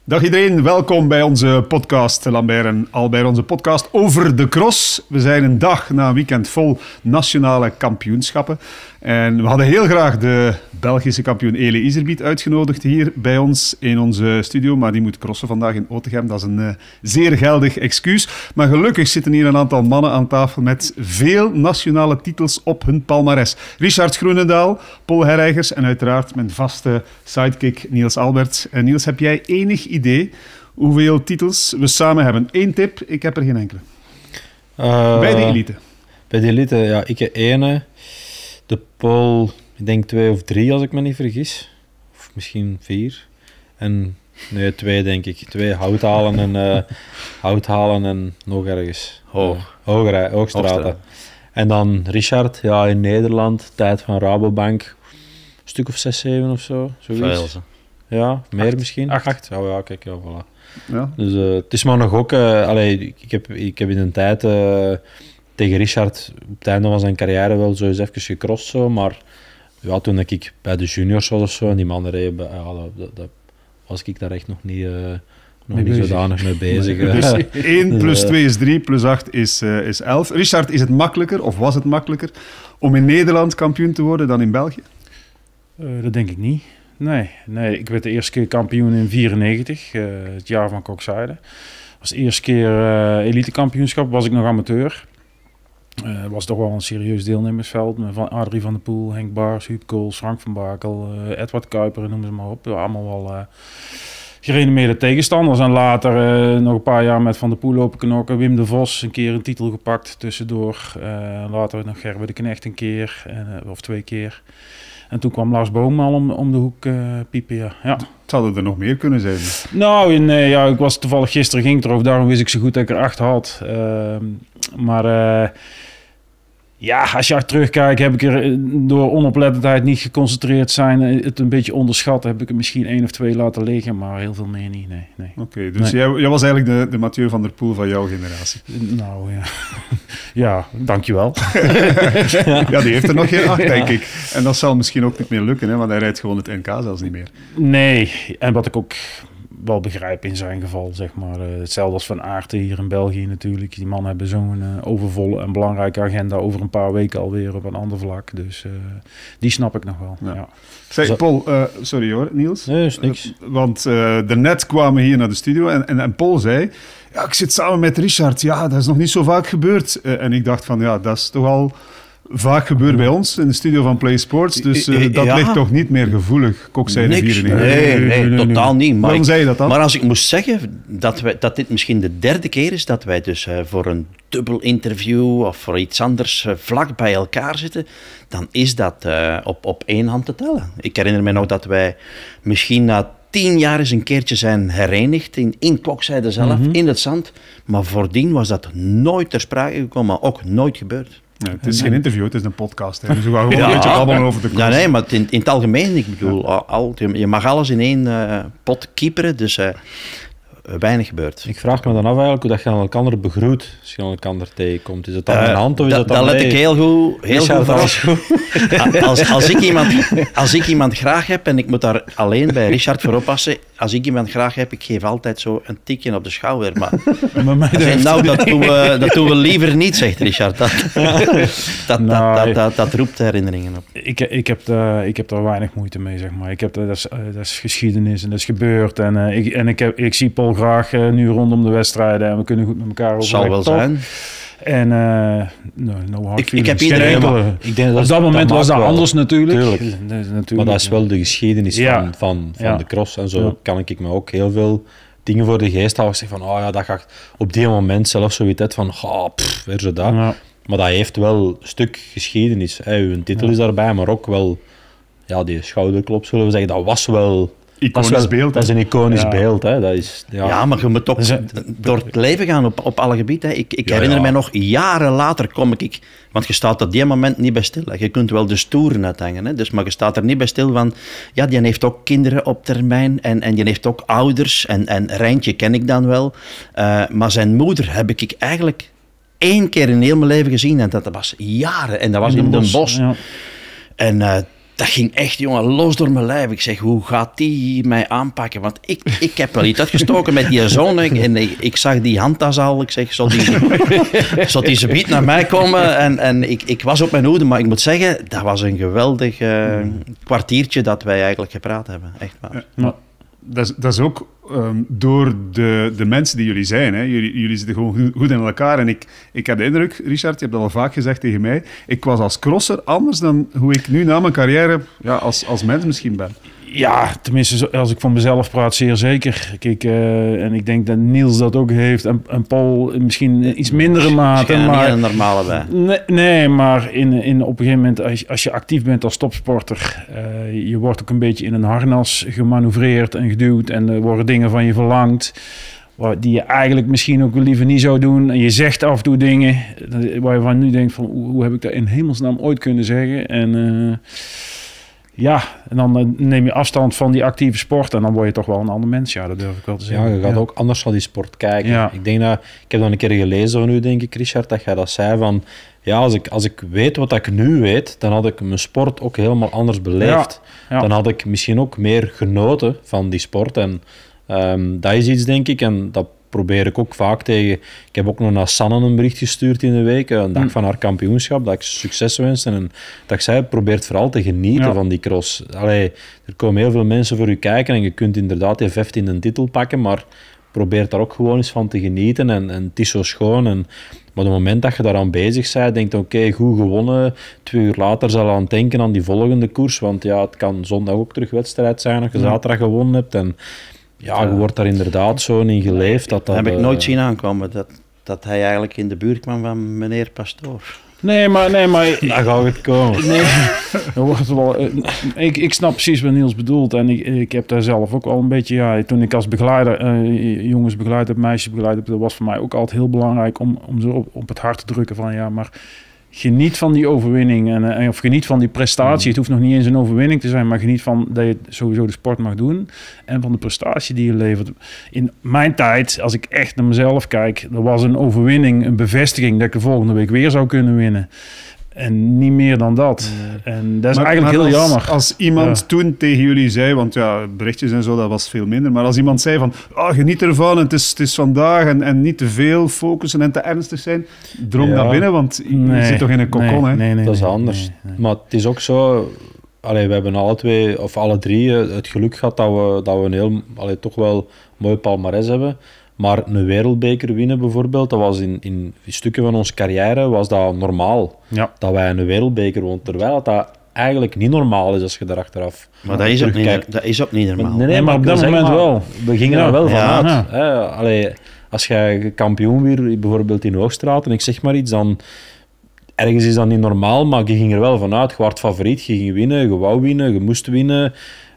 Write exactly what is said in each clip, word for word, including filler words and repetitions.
Dag iedereen, welkom bij onze podcast, Lambert en Albert, onze podcast over de cross. We zijn een dag na een weekend vol nationale kampioenschappen. En we hadden heel graag de Belgische kampioen Elie Iserbyt uitgenodigd hier bij ons in onze studio, maar die moet crossen vandaag in Otegem. Dat is een uh, zeer geldig excuus. Maar gelukkig zitten hier een aantal mannen aan tafel met veel nationale titels op hun palmares. Richard Groenendaal, Paul Herreigers en uiteraard mijn vaste sidekick Niels Albert. En Niels, heb jij enig idee hoeveel titels we samen hebben? Eén tip, ik heb er geen enkele. Uh, bij de elite. Bij de elite, ja, ik heb ene. De Paul, ik denk twee of drie als ik me niet vergis. Of misschien vier. En nee, twee denk ik. Twee houthalen en uh, houthalen en nog ergens. Hoog. Hoger, Hoogstraten. En dan Richard, ja, in Nederland, tijd van Rabobank. Een stuk of zes, zeven of zo. Zoiets. Veel, ja, meer acht. misschien. Acht. Acht. Oh ja, kijk, ja, voilà. Ja. Dus uh, het is maar nog ook... Uh, allee, ik, heb, ik heb in een tijd... Uh, tegen Richard op het einde van zijn carrière wel zo eens even gecrossed, zo, maar ja, toen ik bij de juniors was of zo en die mannen reden, bij, ja, dat, dat, dat was ik daar echt nog niet, uh, nog niet bezig. zodanig mee bezig. Nee, dus één plus twee is drie, plus acht is, uh, is elf. Richard, is het makkelijker, of was het makkelijker, om in Nederland kampioen te worden dan in België? Uh, dat denk ik niet. Nee, nee, ik werd de eerste keer kampioen in vierennegentig, uh, het jaar van Kokzijde. Dat was de eerste keer uh, elitekampioenschap, was ik nog amateur. Het uh, was toch wel een serieus deelnemersveld. Van Adrie van der Poel, Henk Baars, Huub Kools, Frank van Bakel, uh, Edward Kuiper, noem ze maar op. Allemaal wel uh, gerenommeerde tegenstanders. En later uh, nog een paar jaar met Van der Poel lopen knokken. Wim de Vos een keer een titel gepakt tussendoor. Uh, later nog Gerbe de Knecht een keer, uh, of twee keer. En toen kwam Lars Boom al om, om de hoek uh, piepen, ja. ja. Het zouden er nog meer kunnen zijn. Nou, nee, ja, ik was toevallig gisteren ging het erover, daarom wist ik zo goed dat ik er acht had. Uh, maar uh, ja, als je terugkijkt, heb ik er door onoplettendheid niet geconcentreerd zijn, het een beetje onderschat, heb ik er misschien één of twee laten liggen, maar heel veel meer niet, nee. nee. Oké, okay, dus nee. jij, jij was eigenlijk de, de Mathieu van der Poel van jouw generatie. Nou ja, ja, dankjewel. Ja, die heeft er nog geen acht, denk ik. En dat zal misschien ook niet meer lukken, hè, want hij rijdt gewoon het N K zelfs niet meer. Nee, en wat ik ook wel begrijp in zijn geval, zeg maar. Uh, hetzelfde als Van Aerten hier in België natuurlijk. Die mannen hebben zo'n uh, overvolle en belangrijke agenda over een paar weken alweer op een ander vlak. Dus uh, die snap ik nog wel. Ja. Ja. Zeg, Paul, uh, sorry hoor, Niels. Nee, is niks. Uh, want uh, daarnet kwamen we hier naar de studio en, en, en Paul zei, ja, ik zit samen met Richard. Ja, dat is nog niet zo vaak gebeurd. Uh, en ik dacht van, ja, dat is toch al vaak gebeurd bij ons in de studio van Play Sports, dus uh, dat ja. ligt toch niet meer gevoelig, Kokzijde vierennegentig. Nee, nee, nee, nee, totaal niet. Maar Waarom ik, zei je dat dan? Maar als ik moest zeggen dat, wij, dat dit misschien de derde keer is dat wij dus uh, voor een dubbel interview of voor iets anders uh, vlak bij elkaar zitten, dan is dat uh, op, op één hand te tellen. Ik herinner me nog dat wij misschien na tien jaar eens een keertje zijn herenigd in, in Kokzijde zelf, mm-hmm. in het zand, maar voordien was dat nooit ter sprake gekomen, maar ook nooit gebeurd. Ja, het is geen interview, het is een podcast. Hè. Dus we gaan gewoon ja, een beetje babbelen over de koers. Ja, nee, maar in, in het algemeen, ik bedoel, ja. al, je mag alles in één uh, pot kieperen, dus uh, weinig gebeurt. Ik vraag me dan af eigenlijk hoe dat je aan elkaar begroet als je aan elkaar tegenkomt. Is het dan uh, een hand of is da, dat dan... Dat let ik heel goed, heel goed voor. Als, als, ik iemand, als ik iemand graag heb, en ik moet daar alleen bij Richard voor oppassen, als ik iemand graag heb, ik geef altijd zo een tikje op de schouder. Maar, maar zei, nou, dat doen, we, dat doen we liever niet, zegt Richard. Dat, dat, nou, dat, dat, dat, dat roept herinneringen op. Ik, ik, heb, uh, ik heb daar weinig moeite mee, zeg maar. Ik heb, dat, is, uh, dat is geschiedenis en dat is gebeurd. En, uh, ik, en ik, heb, ik zie Paul graag uh, nu rondom de wedstrijden en we kunnen goed met elkaar overleggen. Zal wel toch? Zijn. En uh, no, no hard ik, ik heb iedereen... Enkele, ik denk dat op dat moment dat was dat wel anders natuurlijk. Tuurlijk. Dat is natuurlijk. Maar dat is wel de geschiedenis ja. van, van, van ja. de cross. En zo ja. kan ik me ook heel veel dingen voor de geest halen. Ik zeg van, oh ja, dat gaat op die moment zelf zoiets uit van, oh, pff, weer zo dat. Ja. Maar dat heeft wel een stuk geschiedenis. Hè. Uw titel ja. is daarbij, maar ook wel ja, die schouderklop, zullen we zeggen. Dat was wel... Iconisch dat is, wel, beeld, dat is een iconisch ja. beeld. Hè. Dat is, ja. ja, maar je moet ook door het leven gaan op, op alle gebieden. Ik, ik ja, herinner ja. mij nog, jaren later kom ik... Want je staat op die moment niet bij stil. Hè. Je kunt wel de stoeren uithangen, hè. Dus, maar je staat er niet bij stil van... Ja, die heeft ook kinderen op termijn en, en die heeft ook ouders. En, en Rijntje ken ik dan wel. Uh, maar zijn moeder heb ik eigenlijk één keer in heel mijn leven gezien. En dat was jaren. En dat was in Den Bosch. Ja. En... Uh, Dat ging echt, jongen, los door mijn lijf. Ik zeg, hoe gaat die mij aanpakken? Want ik, ik heb wel iets uitgestoken met die zoon. En ik, ik zag die handtas al. Ik zeg, zal die, zal die zoiets naar mij komen? En, en ik, ik was op mijn hoede. Maar ik moet zeggen, dat was een geweldig uh, kwartiertje dat wij eigenlijk gepraat hebben. Echt waar. Ja. Dat is, dat is ook um, door de, de mensen die jullie zijn. Hè. Jullie, jullie zitten gewoon goed in elkaar. En ik, ik heb de indruk, Richard, je hebt dat al vaak gezegd tegen mij, ik was als crosser anders dan hoe ik nu na mijn carrière ja, als, als mens misschien ben. Ja, tenminste, als ik van mezelf praat, zeer zeker. Kijk, uh, en ik denk dat Niels dat ook heeft. En, en Paul misschien in iets mindere mate. Er maar niet een normale bij. Nee, nee maar in, in, op een gegeven moment, als je, als je actief bent als topsporter, uh, je wordt ook een beetje in een harnas gemanoeuvreerd en geduwd. En er worden dingen van je verlangd die je eigenlijk misschien ook liever niet zou doen. En je zegt af en toe dingen waar je van nu denkt van, hoe, hoe heb ik dat in hemelsnaam ooit kunnen zeggen? En... Uh, Ja, en dan neem je afstand van die actieve sport en dan word je toch wel een ander mens. Ja, dat durf ik wel te zeggen. Ja, je gaat ja. ook anders naar die sport kijken. Ja. Ik denk dat, ik heb dan een keer gelezen van u, denk ik, Richard, dat jij dat zei van, ja, als ik, als ik weet wat ik nu weet, dan had ik mijn sport ook helemaal anders beleefd. Ja. Ja. Dan had ik misschien ook meer genoten van die sport. En um, dat is iets, denk ik, en dat probeer ik ook vaak tegen... Ik heb ook nog naar Sanne een bericht gestuurd in de week, een dag mm. van haar kampioenschap, dat ik succes wenste en dat ik zei, probeert vooral te genieten ja. van die cross. Allee, er komen heel veel mensen voor u kijken en je kunt inderdaad die vijftiende titel pakken, maar probeer daar ook gewoon eens van te genieten en, en het is zo schoon. En, maar op het moment dat je daaraan bezig bent, denkt oké, okay, goed gewonnen, twee uur later zal je aan denken aan die volgende koers, want ja, het kan zondag ook terug wedstrijd zijn als je ja. zaterdag gewonnen hebt en ja, je wordt daar inderdaad zo in geleefd. Dat dat, heb ik uh, nooit zien aankomen, dat, dat hij eigenlijk in de buurt kwam van meneer Pastoor. Nee, maar... Nee, maar daar gaat het komen. Nee, wordt wel, uh, ik, ik snap precies wat Niels bedoelt. En ik, ik heb daar zelf ook al een beetje... Ja, toen ik als begeleider, uh, jongens begeleid heb, meisjes begeleid heb, dat was voor mij ook altijd heel belangrijk om, om ze op, op het hart te drukken van ja, maar... Geniet van die overwinning en, en of geniet van die prestatie. Het hoeft nog niet eens een overwinning te zijn, maar geniet van dat je sowieso de sport mag doen en van de prestatie die je levert. In mijn tijd, als ik echt naar mezelf kijk, er was een overwinning, een bevestiging dat ik de volgende week weer zou kunnen winnen. En niet meer dan dat. Nee. En dat is maar, eigenlijk maar heel als, jammer. Als iemand ja. toen tegen jullie zei, want ja, berichtjes en zo, dat was veel minder. Maar als iemand zei van, oh, geniet ervan, het is, het is vandaag en, en niet te veel focussen en te ernstig zijn, drong ja. naar binnen, want je nee, zit toch in een kokon. Nee, hè? Nee, nee, dat is nee, anders. Nee, nee. Maar het is ook zo, allee, we hebben alle twee, of alle drie, het geluk gehad dat we, dat we een heel, allee, toch wel mooi palmarès hebben. Maar een wereldbeker winnen bijvoorbeeld, dat was in, in stukken van onze carrière was dat normaal. Ja. Dat wij een wereldbeker wonnen, terwijl dat eigenlijk niet normaal is als je daar achteraf Maar dat is, ook niet, dat is ook niet normaal. Nee, nee, nee maar op dat moment maar, wel. We gingen ja. er wel vanuit. Ja. Hè, allee, als jij kampioen weer, bijvoorbeeld in Hoogstraat, en ik zeg maar iets, dan... Ergens is dat niet normaal, maar je ging er wel vanuit. Je werd favoriet, je ging winnen, je wou winnen, je moest winnen...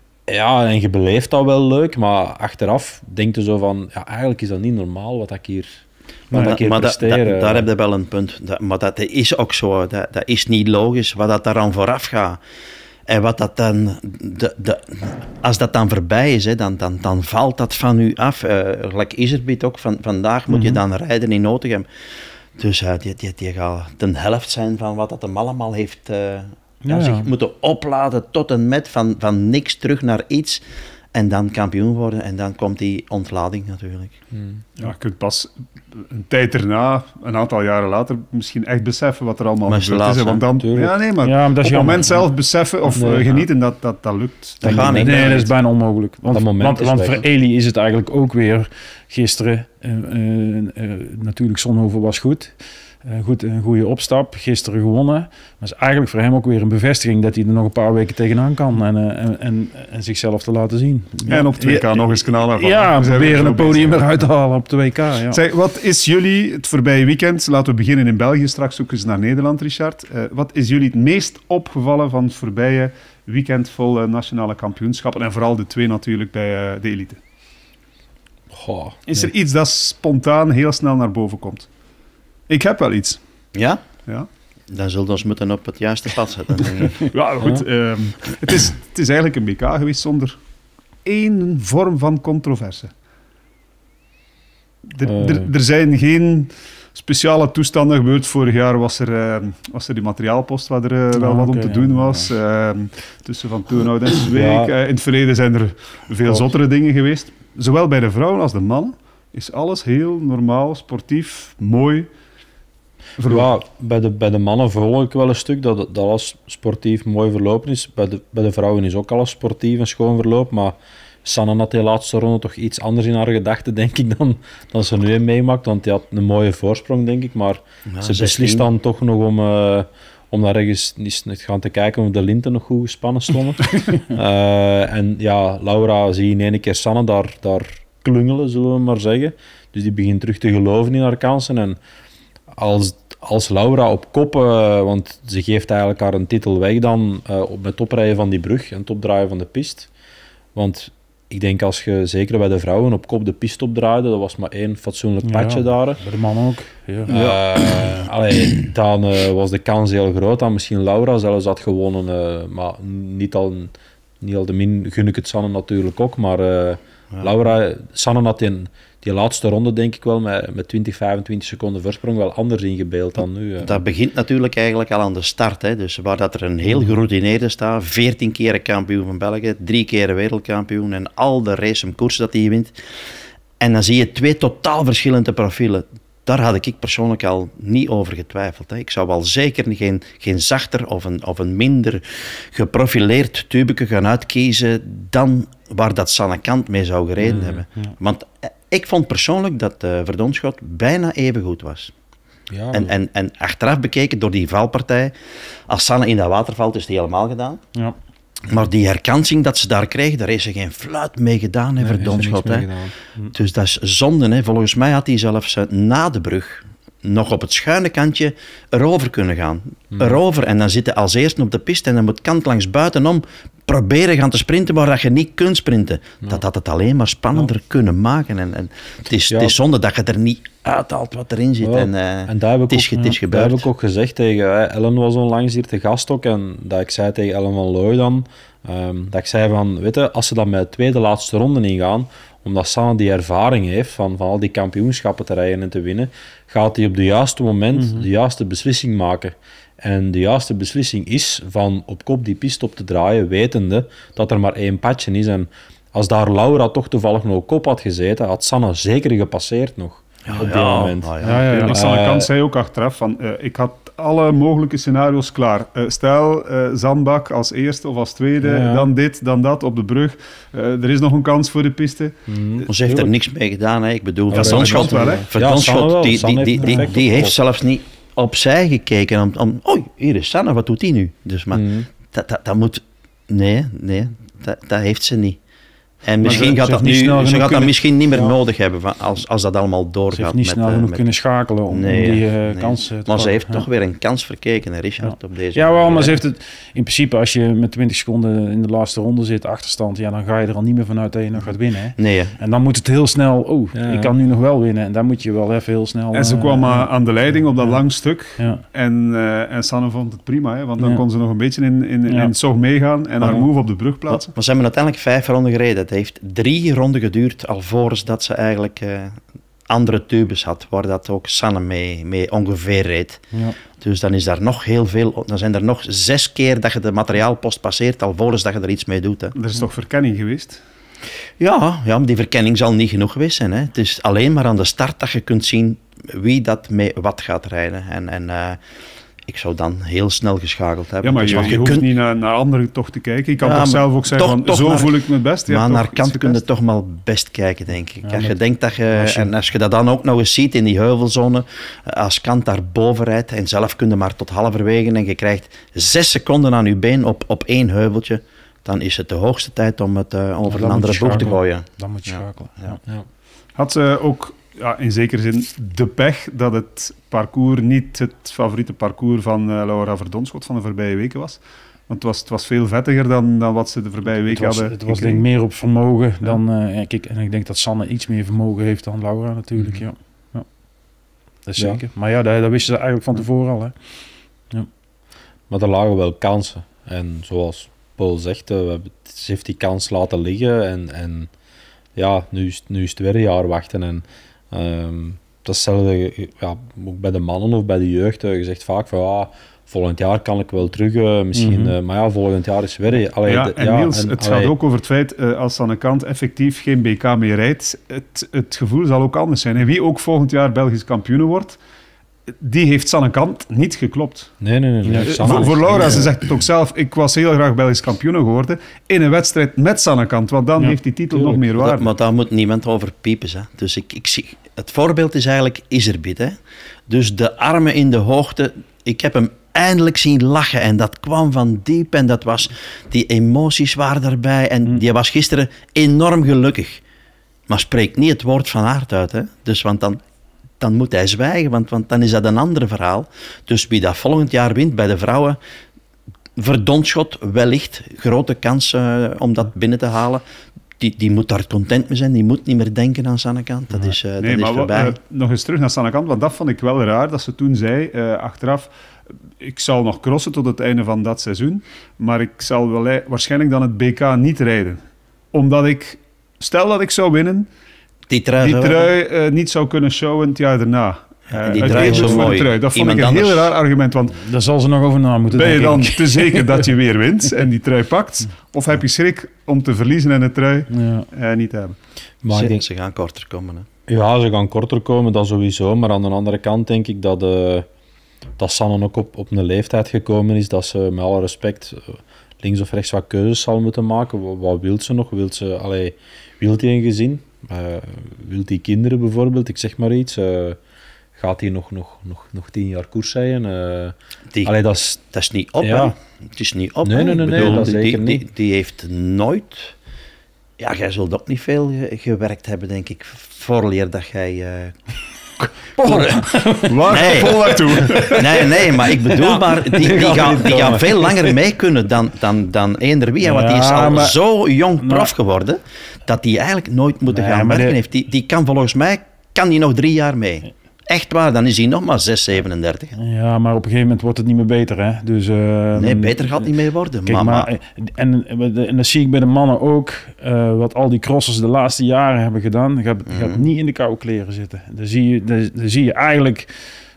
Ja, en je beleeft dat wel leuk, maar achteraf denk je zo van, ja, eigenlijk is dat niet normaal wat ik hier, wat maar ik hier maar presteer. Da, da, daar heb je wel een punt. Dat, maar dat is ook zo, dat, dat is niet logisch, wat dat daaraan vooraf gaat. En wat dat dan, de, de, als dat dan voorbij is, hè, dan, dan, dan valt dat van u af. Uh, like Iserbiet ook, van, vandaag moet mm-hmm. je dan rijden in Nottingham. Dus uh, die, die, die gaat de helft zijn van wat dat hem allemaal heeft... Uh, Ja, ja. zich moeten opladen tot en met van, van niks terug naar iets en dan kampioen worden en dan komt die ontlading natuurlijk. Hmm. Ja, je kunt pas een tijd erna, een aantal jaren later, misschien echt beseffen wat er allemaal maar gebeurd is. Want dan, ja, nee, maar, ja, maar dat op het moment zelf beseffen of nee, genieten, dat, dat, dat lukt. Dat gaat niet. Nee, dat is bijna onmogelijk. Want, want, want voor Eli is het eigenlijk ook weer gisteren, uh, uh, uh, natuurlijk Zonhoven was goed. Uh, goed, een goede opstap, gisteren gewonnen. Maar is eigenlijk voor hem ook weer een bevestiging dat hij er nog een paar weken tegenaan kan en, uh, en, en, en zichzelf te laten zien. Ja, en op de W K ja, nog eens knallen. Van. Ja, we proberen een podium eruit te halen op de W K. Ja. Zeg, wat is jullie het voorbije weekend, laten we beginnen in België, straks zoeken ze naar Nederland, Richard. Uh, wat is jullie het meest opgevallen van het voorbije weekend vol uh, nationale kampioenschappen en vooral de twee natuurlijk bij uh, de elite? Goh, is nee. er iets dat spontaan heel snel naar boven komt? Ik heb wel iets. Ja? Ja. Dan zullen we ons moeten op het juiste pad zetten, denk ik. Ja, goed. Ja. Um, het, is, het is eigenlijk een B K geweest zonder één vorm van controverse. Er, uh. er, er zijn geen speciale toestanden gebeurd. Vorig jaar was er, uh, was er die materiaalpost waar er uh, wel oh, wat okay, om te doen was. Uh, tussen Van Toornhout en Zweek. Ja. Uh, in het verleden zijn er veel Klopt. zottere dingen geweest. Zowel bij de vrouwen als de mannen is alles heel normaal, sportief, mooi. Ja, bij de, bij de mannen volg ik wel een stuk dat, dat alles sportief mooi verlopen is. Bij de, bij de vrouwen is ook alles sportief en schoon verlopen, maar Sanne had die laatste ronde toch iets anders in haar gedachten, denk ik, dan, dan ze nu in meemaakt. Want die had een mooie voorsprong, denk ik, maar ja, ze beslist dan toch nog om, uh, om daar ergens eens gaan te kijken of de linten nog goed gespannen stonden. uh, en ja, Laura zie je in één keer Sanne daar, daar klungelen, zullen we maar zeggen. Dus die begint terug te geloven in haar kansen. En als, als Laura op kop, uh, want ze geeft eigenlijk haar een titel weg dan uh, op het oprijden van die brug en het opdraaien van de piste. Want ik denk als je zeker bij de vrouwen op kop de piste opdraaide, dat was maar één fatsoenlijk padje ja, daar. Bij de mannen ook. Ja. Uh, allee, dan uh, was de kans heel groot dat misschien Laura zelfs had gewonnen. Uh, maar niet al, niet al de min gun ik het Sanne natuurlijk ook. Maar uh, ja. Laura, Sanne had die, die laatste ronde denk ik wel met, met twintig, vijfentwintig seconden voorsprong wel anders ingebeeld dan nu. Uh. Dat begint natuurlijk eigenlijk al aan de start. Hè. Dus waar dat er een heel geroutineerde staat, veertien keer kampioen van België, drie keer wereldkampioen en al de race koersen dat hij wint. En dan zie je twee totaal verschillende profielen. Daar had ik persoonlijk al niet over getwijfeld. Hè. Ik zou wel zeker geen, geen zachter of een, of een minder geprofileerd tubeke gaan uitkiezen dan waar dat Sanne Kant mee zou gereden mm, hebben. Ja. Want ik vond persoonlijk dat uh, Verdonschot bijna even goed was. Ja, en, en, en achteraf bekeken door die valpartij, als Sanne in dat water valt, is het helemaal gedaan. Ja. Maar die herkansing dat ze daar kreeg, daar heeft ze geen fluit mee gedaan, hè, nee, Verdonschot. Hè. Dus dat is zonde. Hè. Volgens mij had hij zelfs uh, na de brug nog op het schuine kantje erover kunnen gaan. Hmm. Erover. En dan zit je als eerste op de piste en dan moet kant langs buitenom proberen gaan te sprinten waar dat je niet kunt sprinten. Ja. Dat had het alleen maar spannender ja. kunnen maken. En, en het, is, ja. het is zonde dat je er niet uithaalt wat erin zit. Ja. En, uh, en daar heb ik het, is, ook, het is gebeurd. Dat heb ik ook gezegd tegen uh, Ellen was onlangs hier te gast ook. En dat ik zei tegen Ellen van Looy dan, um, dat ik zei van, weet je, als ze dan met de tweede laatste ronde ingaan, omdat Sanne die ervaring heeft van, van al die kampioenschappen te rijden en te winnen, gaat hij op het juiste moment mm-hmm. de juiste beslissing maken. En de juiste beslissing is van op kop die piste op te draaien, wetende dat er maar één padje is. En als daar Laura toch toevallig nog op kop had gezeten, had Sanne zeker gepasseerd nog ja, op ja, die moment. Ja, ja, ja, ja. ja. Sanne Kant zei ook achteraf van, uh, ik had alle mogelijke scenario's klaar. Uh, stel, uh, Zandbak als eerste of als tweede, ja, ja. dan dit, dan dat op de brug. Uh, er is nog een kans voor de piste. Mm, ze heeft er niks mee gedaan. Hè. Ik bedoel, ja, Verdonschot, wel, hè? Verdonschot, ja, die, die, die, die, die heeft zelfs niet opzij gekeken om, om oh, hier is Sanne, wat doet die nu? Dus, maar mm. dat, dat, dat moet... Nee, nee, dat, dat heeft ze niet. En misschien ze, gaat dat nu, ze gaat kunnen, dat misschien niet meer ja. nodig hebben van als, als dat allemaal doorgaat. Ze heeft niet met, snel genoeg met, kunnen schakelen om, nee, om die uh, nee. kansen te Maar ze heeft ja. toch weer een kans verkeken, hè, Richard, ja. op deze Ja, wel, maar ze heeft het... In principe, als je met twintig seconden in de laatste ronde zit, achterstand, ja, dan ga je er al niet meer vanuit dat je nog gaat winnen. Hè. Nee. Hè. En dan moet het heel snel... Oh, ja. ik kan nu nog wel winnen. En dan moet je wel even heel snel... En ze uh, kwam uh, aan de leiding op dat ja. lang stuk. Ja. En, uh, en Sanne vond het prima, hè, want dan ja. kon ze nog een beetje in, in, in ja. het zog meegaan en haar ja. move op de brug plaatsen. Maar, maar ze hebben uiteindelijk vijf ronden gereden. Het heeft drie ronden geduurd alvorens dat ze eigenlijk uh, andere tubes had, waar dat ook Sanne mee, mee ongeveer reed. Ja. Dus dan is daar nog heel veel, dan zijn er nog zes keer dat je de materiaalpost passeert, alvorens dat je er iets mee doet. Hè. Er is toch verkenning geweest? Ja, ja, maar die verkenning zal niet genoeg geweest zijn. Hè. Het is alleen maar aan de start dat je kunt zien wie dat mee wat gaat rijden. En, en uh, ik zou dan heel snel geschakeld hebben. Ja, maar dus je, je, je hoeft kunt... niet naar, naar anderen toch te kijken. Je kan ja, toch zelf ook zeggen, toch, van, toch zo naar, voel ik me het best. Je maar naar kant kun je toch maar best kijken, denk ik. Ja, als je denkt dat je, als je... En als je dat dan ook nog eens ziet in die heuvelzone, als Kant daar boven rijdt en zelf kun je maar tot halverwege en je krijgt zes seconden aan je been op, op één heuveltje, dan is het de hoogste tijd om het uh, over ja, een andere boeg te gooien. Dan moet je schakelen. Ja. Ja. Ja. Had ze ook... Ja, in zekere zin de pech dat het parcours niet het favoriete parcours van uh, Laura Verdonschot van de voorbije weken was. Want het was, het was veel vettiger dan, dan wat ze de voorbije weken het was, hadden. Het was denk ik meer op vermogen ja. dan... Uh, kijk, en ik denk dat Sanne iets meer vermogen heeft dan Laura natuurlijk. Mm-hmm. Ja. Ja. Dat is ja. zeker. Maar ja, dat, dat wisten ze eigenlijk van tevoren al. Hè. Ja. Maar er lagen wel kansen. En zoals Paul zegt, uh, we hebben, ze heeft die kans laten liggen. En, en ja, nu is, nu is het weer een jaar wachten. En Um, dat is hetzelfde, ja, ook bij de mannen of bij de jeugd. Je zegt vaak van, ja, volgend jaar kan ik wel terug, uh, misschien, mm-hmm. uh, maar ja, volgend jaar is weer... Allee, ja, de, en ja, Niels, en, het allee, gaat ook over het feit, uh, als aan de kant effectief geen B K meer rijdt, het, het gevoel zal ook anders zijn. En wie ook volgend jaar Belgisch kampioen wordt, die heeft Sanne Kant niet geklopt. Nee, nee, nee. nee. Uh, voor, voor Laura, ze zegt het ook zelf, ik was heel graag Belgisch kampioen geworden in een wedstrijd met Sanne Kant, want dan ja, heeft die titel tuurlijk. nog meer waarde. Dat, maar daar moet niemand over piepen. Hè. Dus ik, ik zie, het voorbeeld is eigenlijk Iserbyt. Hè. Dus de armen in de hoogte, ik heb hem eindelijk zien lachen en dat kwam van diep en dat was, die emoties waren daarbij en mm. die was gisteren enorm gelukkig. Maar spreekt niet het woord van Aert uit. Hè. Dus want dan... dan moet hij zwijgen, want, want dan is dat een ander verhaal. Dus wie dat volgend jaar wint bij de vrouwen, verdonschot wellicht, grote kans uh, om dat binnen te halen. Die, die moet daar content mee zijn, die moet niet meer denken aan Sanne Kant. Dat is, uh, nee, dat is maar voorbij. Uh, nog eens terug naar Sanne Kant, want dat vond ik wel raar, dat ze toen zei, uh, achteraf, ik zal nog crossen tot het einde van dat seizoen, maar ik zal wel, waarschijnlijk dan het B K niet rijden. Omdat ik, stel dat ik zou winnen, die trui, die trui uh, niet zou kunnen showen het jaar daarna. Ja, die trui is zo mooi. Trui. Dat vond Iemand ik een anders. heel raar argument. Want daar zal ze nog over na moeten ben je denken. dan te zeker dat je weer wint en die trui pakt? Of heb je schrik om te verliezen en de trui ja. uh, niet te hebben? Maar ze, denk, ze gaan korter komen. Hè? Ja, ze gaan korter komen, dat sowieso. Maar aan de andere kant denk ik dat, uh, dat Sanne ook op, op een leeftijd gekomen is dat ze met alle respect uh, links of rechts wat keuzes zal moeten maken. Wat, wat wil ze nog? Wilt ze, allee, wilt hij een gezin? Uh, wilt hij kinderen bijvoorbeeld? Ik zeg maar iets. Uh, gaat hij nog, nog, nog, nog tien jaar koers rijden? Uh, die, allee, dat, is, dat is niet op. Ja. Het is niet op. Nee, nee, nee, bedoel, nee dat die, zeker die, niet. Die heeft nooit... Ja, jij zult ook niet veel gewerkt hebben, denk ik, voorleer dat jij... Uh... Waar? Nee. Vol naartoe. Nee, nee, maar ik bedoel, ja, maar die, die, gaat, die gaat veel langer mee kunnen dan, dan, dan eender wie. Ja, want die is al maar, zo jong prof geworden, dat die eigenlijk nooit moeten nee, gaan werken de... heeft. Die, die kan volgens mij, kan die nog drie jaar mee. Echt waar, dan is hij nog maar zes, zevenendertig. Ja, maar op een gegeven moment wordt het niet meer beter. Hè? Dus, uh, nee, beter gaat het niet meer worden. Kijk, maar, maar, en, en dat zie ik bij de mannen ook. Uh, wat al die crossers de laatste jaren hebben gedaan. Je gaat, mm. gaat niet in de koude kleren zitten. Dan zie je, dan, dan zie je eigenlijk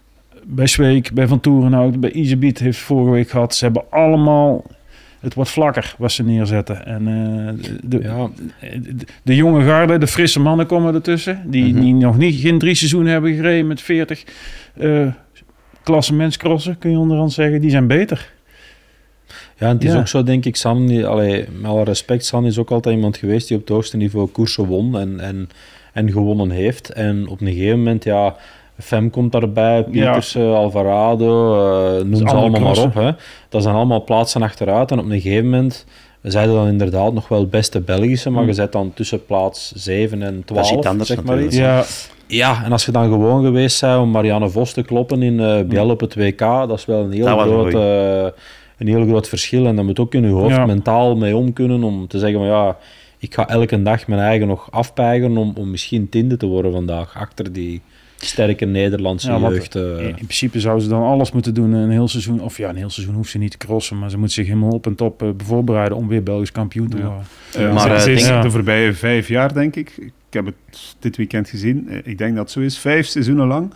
bij Zweek, bij Van Toerenhout, bij Iserbyt heeft vorige week gehad. Ze hebben allemaal... Het wordt vlakker wat ze neerzetten. En uh, de, ja. de, de jonge garde, de frisse mannen komen ertussen. Die, mm-hmm. die nog niet, geen drie seizoenen hebben gereden met veertig uh, klassementscrossen, kun je onderhand zeggen. Die zijn beter. Ja, en het is ja. ook zo, denk ik, San, die, allee, met alle respect, San is ook altijd iemand geweest die op het hoogste niveau koersen won en, en, en gewonnen heeft. En op een gegeven moment, ja... Fem komt daarbij, Pieters, ja. Alvarado, uh, noem ze allemaal klasse. maar op. Hè. Dat zijn allemaal plaatsen achteruit. En op een gegeven moment zeiden dan inderdaad nog wel beste Belgische, maar mm. je zet dan tussen plaats zeven en twaalf. Dat is anders, zeg maar iets. Ja. ja, en als je dan gewoon geweest bent om Marianne Vos te kloppen in uh, Biel mm. op het W K, dat is wel een heel, groot, uh, een heel groot verschil. En daar moet ook in je hoofd ja. mentaal mee om kunnen om te zeggen, maar ja, ik ga elke dag mijn eigen nog afpeigeren om, om misschien tiende te worden vandaag, achter die... sterke Nederlandse ja, jeugd. Uh... In principe zou ze dan alles moeten doen een heel seizoen. Of ja, een heel seizoen hoeft ze niet te crossen. Maar ze moet zich helemaal op en top uh, voorbereiden om weer Belgisch kampioen te worden. Ja. Uh, maar uh, ze is ja. de voorbije vijf jaar, denk ik. Ik heb het dit weekend gezien. Ik denk dat het zo is. Vijf seizoenen lang.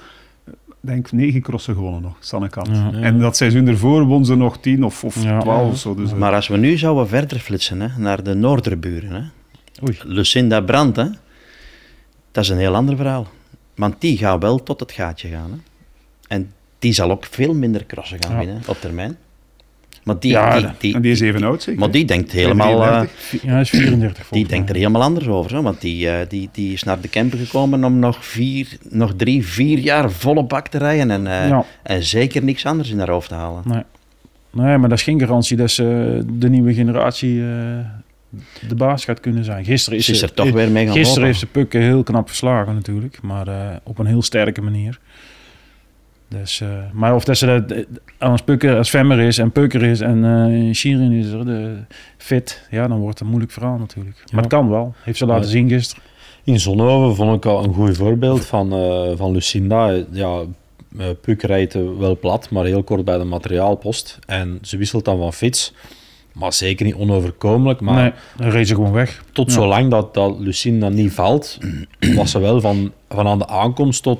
Denk negen crossen gewonnen nog, Sanne Kant. Ja, ja. En dat seizoen ervoor won ze nog tien of, of ja, twaalf ja. of zo. Dus, maar als we nu zouden verder flitsen, hè, naar de Noorderburen. Hè. Oei. Lucinda Brandt, hè. Dat is een heel ander verhaal. Want die gaat wel tot het gaatje gaan. Hè. En die zal ook veel minder crossen gaan ja. winnen op termijn. Maar die, ja, die, die, en die is even oud, zeker? Maar die denkt helemaal... Uh, ja, hij is vierendertig. Die denkt er helemaal anders over. Hè, want die, uh, die, die is naar de camper gekomen om nog, vier, nog drie, vier jaar volle bak te rijden. En, uh, ja. en zeker niks anders in haar hoofd te halen. Nee. nee, maar dat is geen garantie dat ze de nieuwe generatie... Uh, de baas gaat kunnen zijn. Gisteren is ze, is er toch weer mee gaan Gisteren lopen. heeft ze Pukke heel knap verslagen natuurlijk, maar uh, op een heel sterke manier. Dus, uh, maar of dat ze dat uh, als Pukke, als Vemmer is en Pukker is en uh, Shirin is er de fit, ja, dan wordt het een moeilijk verhaal natuurlijk. Ja. Maar het kan wel. Heeft ze laten ja. zien gisteren. In Zonhoven vond ik al een goed voorbeeld van, uh, van Lucinda. Ja, uh, Puk rijdt wel plat, maar heel kort bij de materiaalpost. En ze wisselt dan van fiets. Maar zeker niet onoverkomelijk. Maar nee, dan reed ze gewoon weg. Tot ja. zolang dat, dat Lucinda niet valt, was ze wel van, van aan de aankomst tot,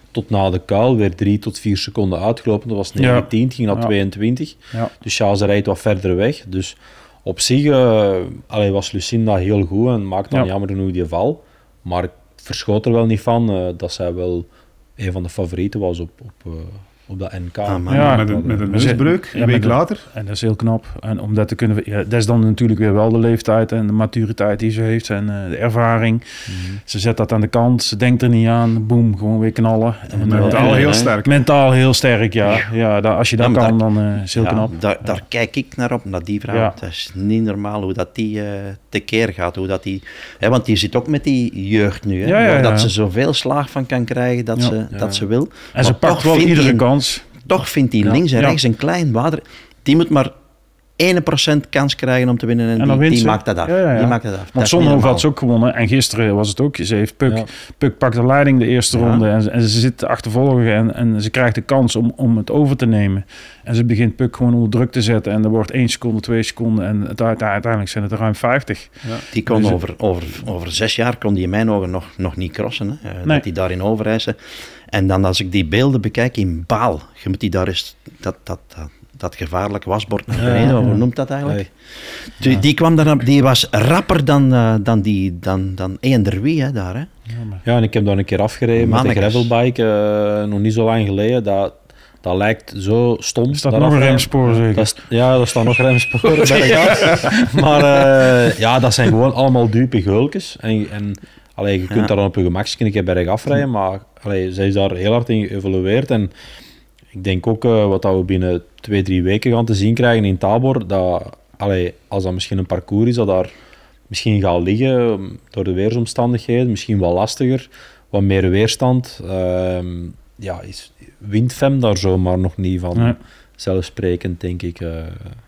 tot na de kuil, weer drie tot vier seconden uitgelopen. Dat was negentien, ja. ging naar ja. tweeëntwintig. Ja. Dus Charles rijdt wat verder weg. Dus op zich uh, allee, was Lucinda heel goed en maakte dan ja. jammer genoeg die val. Maar ik verschoot er wel niet van uh, dat zij wel een van de favorieten was op, op, uh, op dat N K. Ah, ja, met, een, met een neusbreuk, een ja, week later. En dat is heel knap. En om dat te kunnen... Ja, dat is dan natuurlijk weer wel de leeftijd en de maturiteit die ze heeft en uh, de ervaring. Mm-hmm. Ze zet dat aan de kant, ze denkt er niet aan. Boom, gewoon weer knallen. En, mentaal uh, heel sterk. Mentaal heel sterk, ja. ja. ja dat, als je dat ja, kan, daar, dan uh, is het heel ja, knap. Daar, daar ja. kijk ik naar op, naar die vrouw. Ja. Dat is niet normaal hoe dat die uh, tekeer gaat. Hoe dat die, hè, want die zit ook met die jeugd nu. Hè, ja, ja, ja. Dat ze zoveel slaag van kan krijgen dat, ja. ze, ja. dat ze wil. En maar ze pakt wel iedere kans. Toch vindt hij ja. links en rechts ja. een klein water. Die moet maar één procent kans krijgen om te winnen. En, en die, die maakt dat af. Ja, ja, ja. Die maakt dat af. Want Zonhoven had ze ook gewonnen. En gisteren was het ook. Ze heeft Puk, ja. Puk pakt de leiding de eerste ja. ronde. En, en ze zit te achtervolgen. En, en ze krijgt de kans om, om het over te nemen. En ze begint Puk gewoon onder druk te zetten. En er wordt één seconde, twee seconden. En het, uiteindelijk zijn het er ruim vijftig. Ja. Die kon dus over, over, over zes jaar kon die in mijn ogen nog, nog niet crossen. Hè. Uh, nee. Dat die daarin overreizen. En dan als ik die beelden bekijk in Baal, je moet die daar eens, dat, dat, dat, dat gevaarlijke wasbord naar beneden, ja, ja. hoe noemt dat eigenlijk? Die, ja. die, kwam daar, die was rapper dan, uh, dan, die, dan, dan eender wie hè, daar. Hè? Ja, en ik heb daar een keer afgereden met een gravelbike, uh, nog niet zo lang geleden. Dat, dat lijkt zo stom. Er staat nog een remspoor zeker? Dat is, ja, er staan nog remsporen bij de Maar uh, ja, dat zijn gewoon allemaal diepe geulkes. En, en allee, je kunt ja. daar dan op je gemakje een keer bergaf rijden, maar allee, zij is daar heel hard in geëvolueerd. En ik denk ook uh, wat dat we binnen twee, drie weken gaan te zien krijgen in Tabor, dat allee, als dat misschien een parcours is dat daar misschien gaat liggen door de weersomstandigheden, misschien wel lastiger, wat meer weerstand. Uh, ja, is, wint Fem daar zomaar nog niet van. Nee. Zelfsprekend, denk ik. Uh,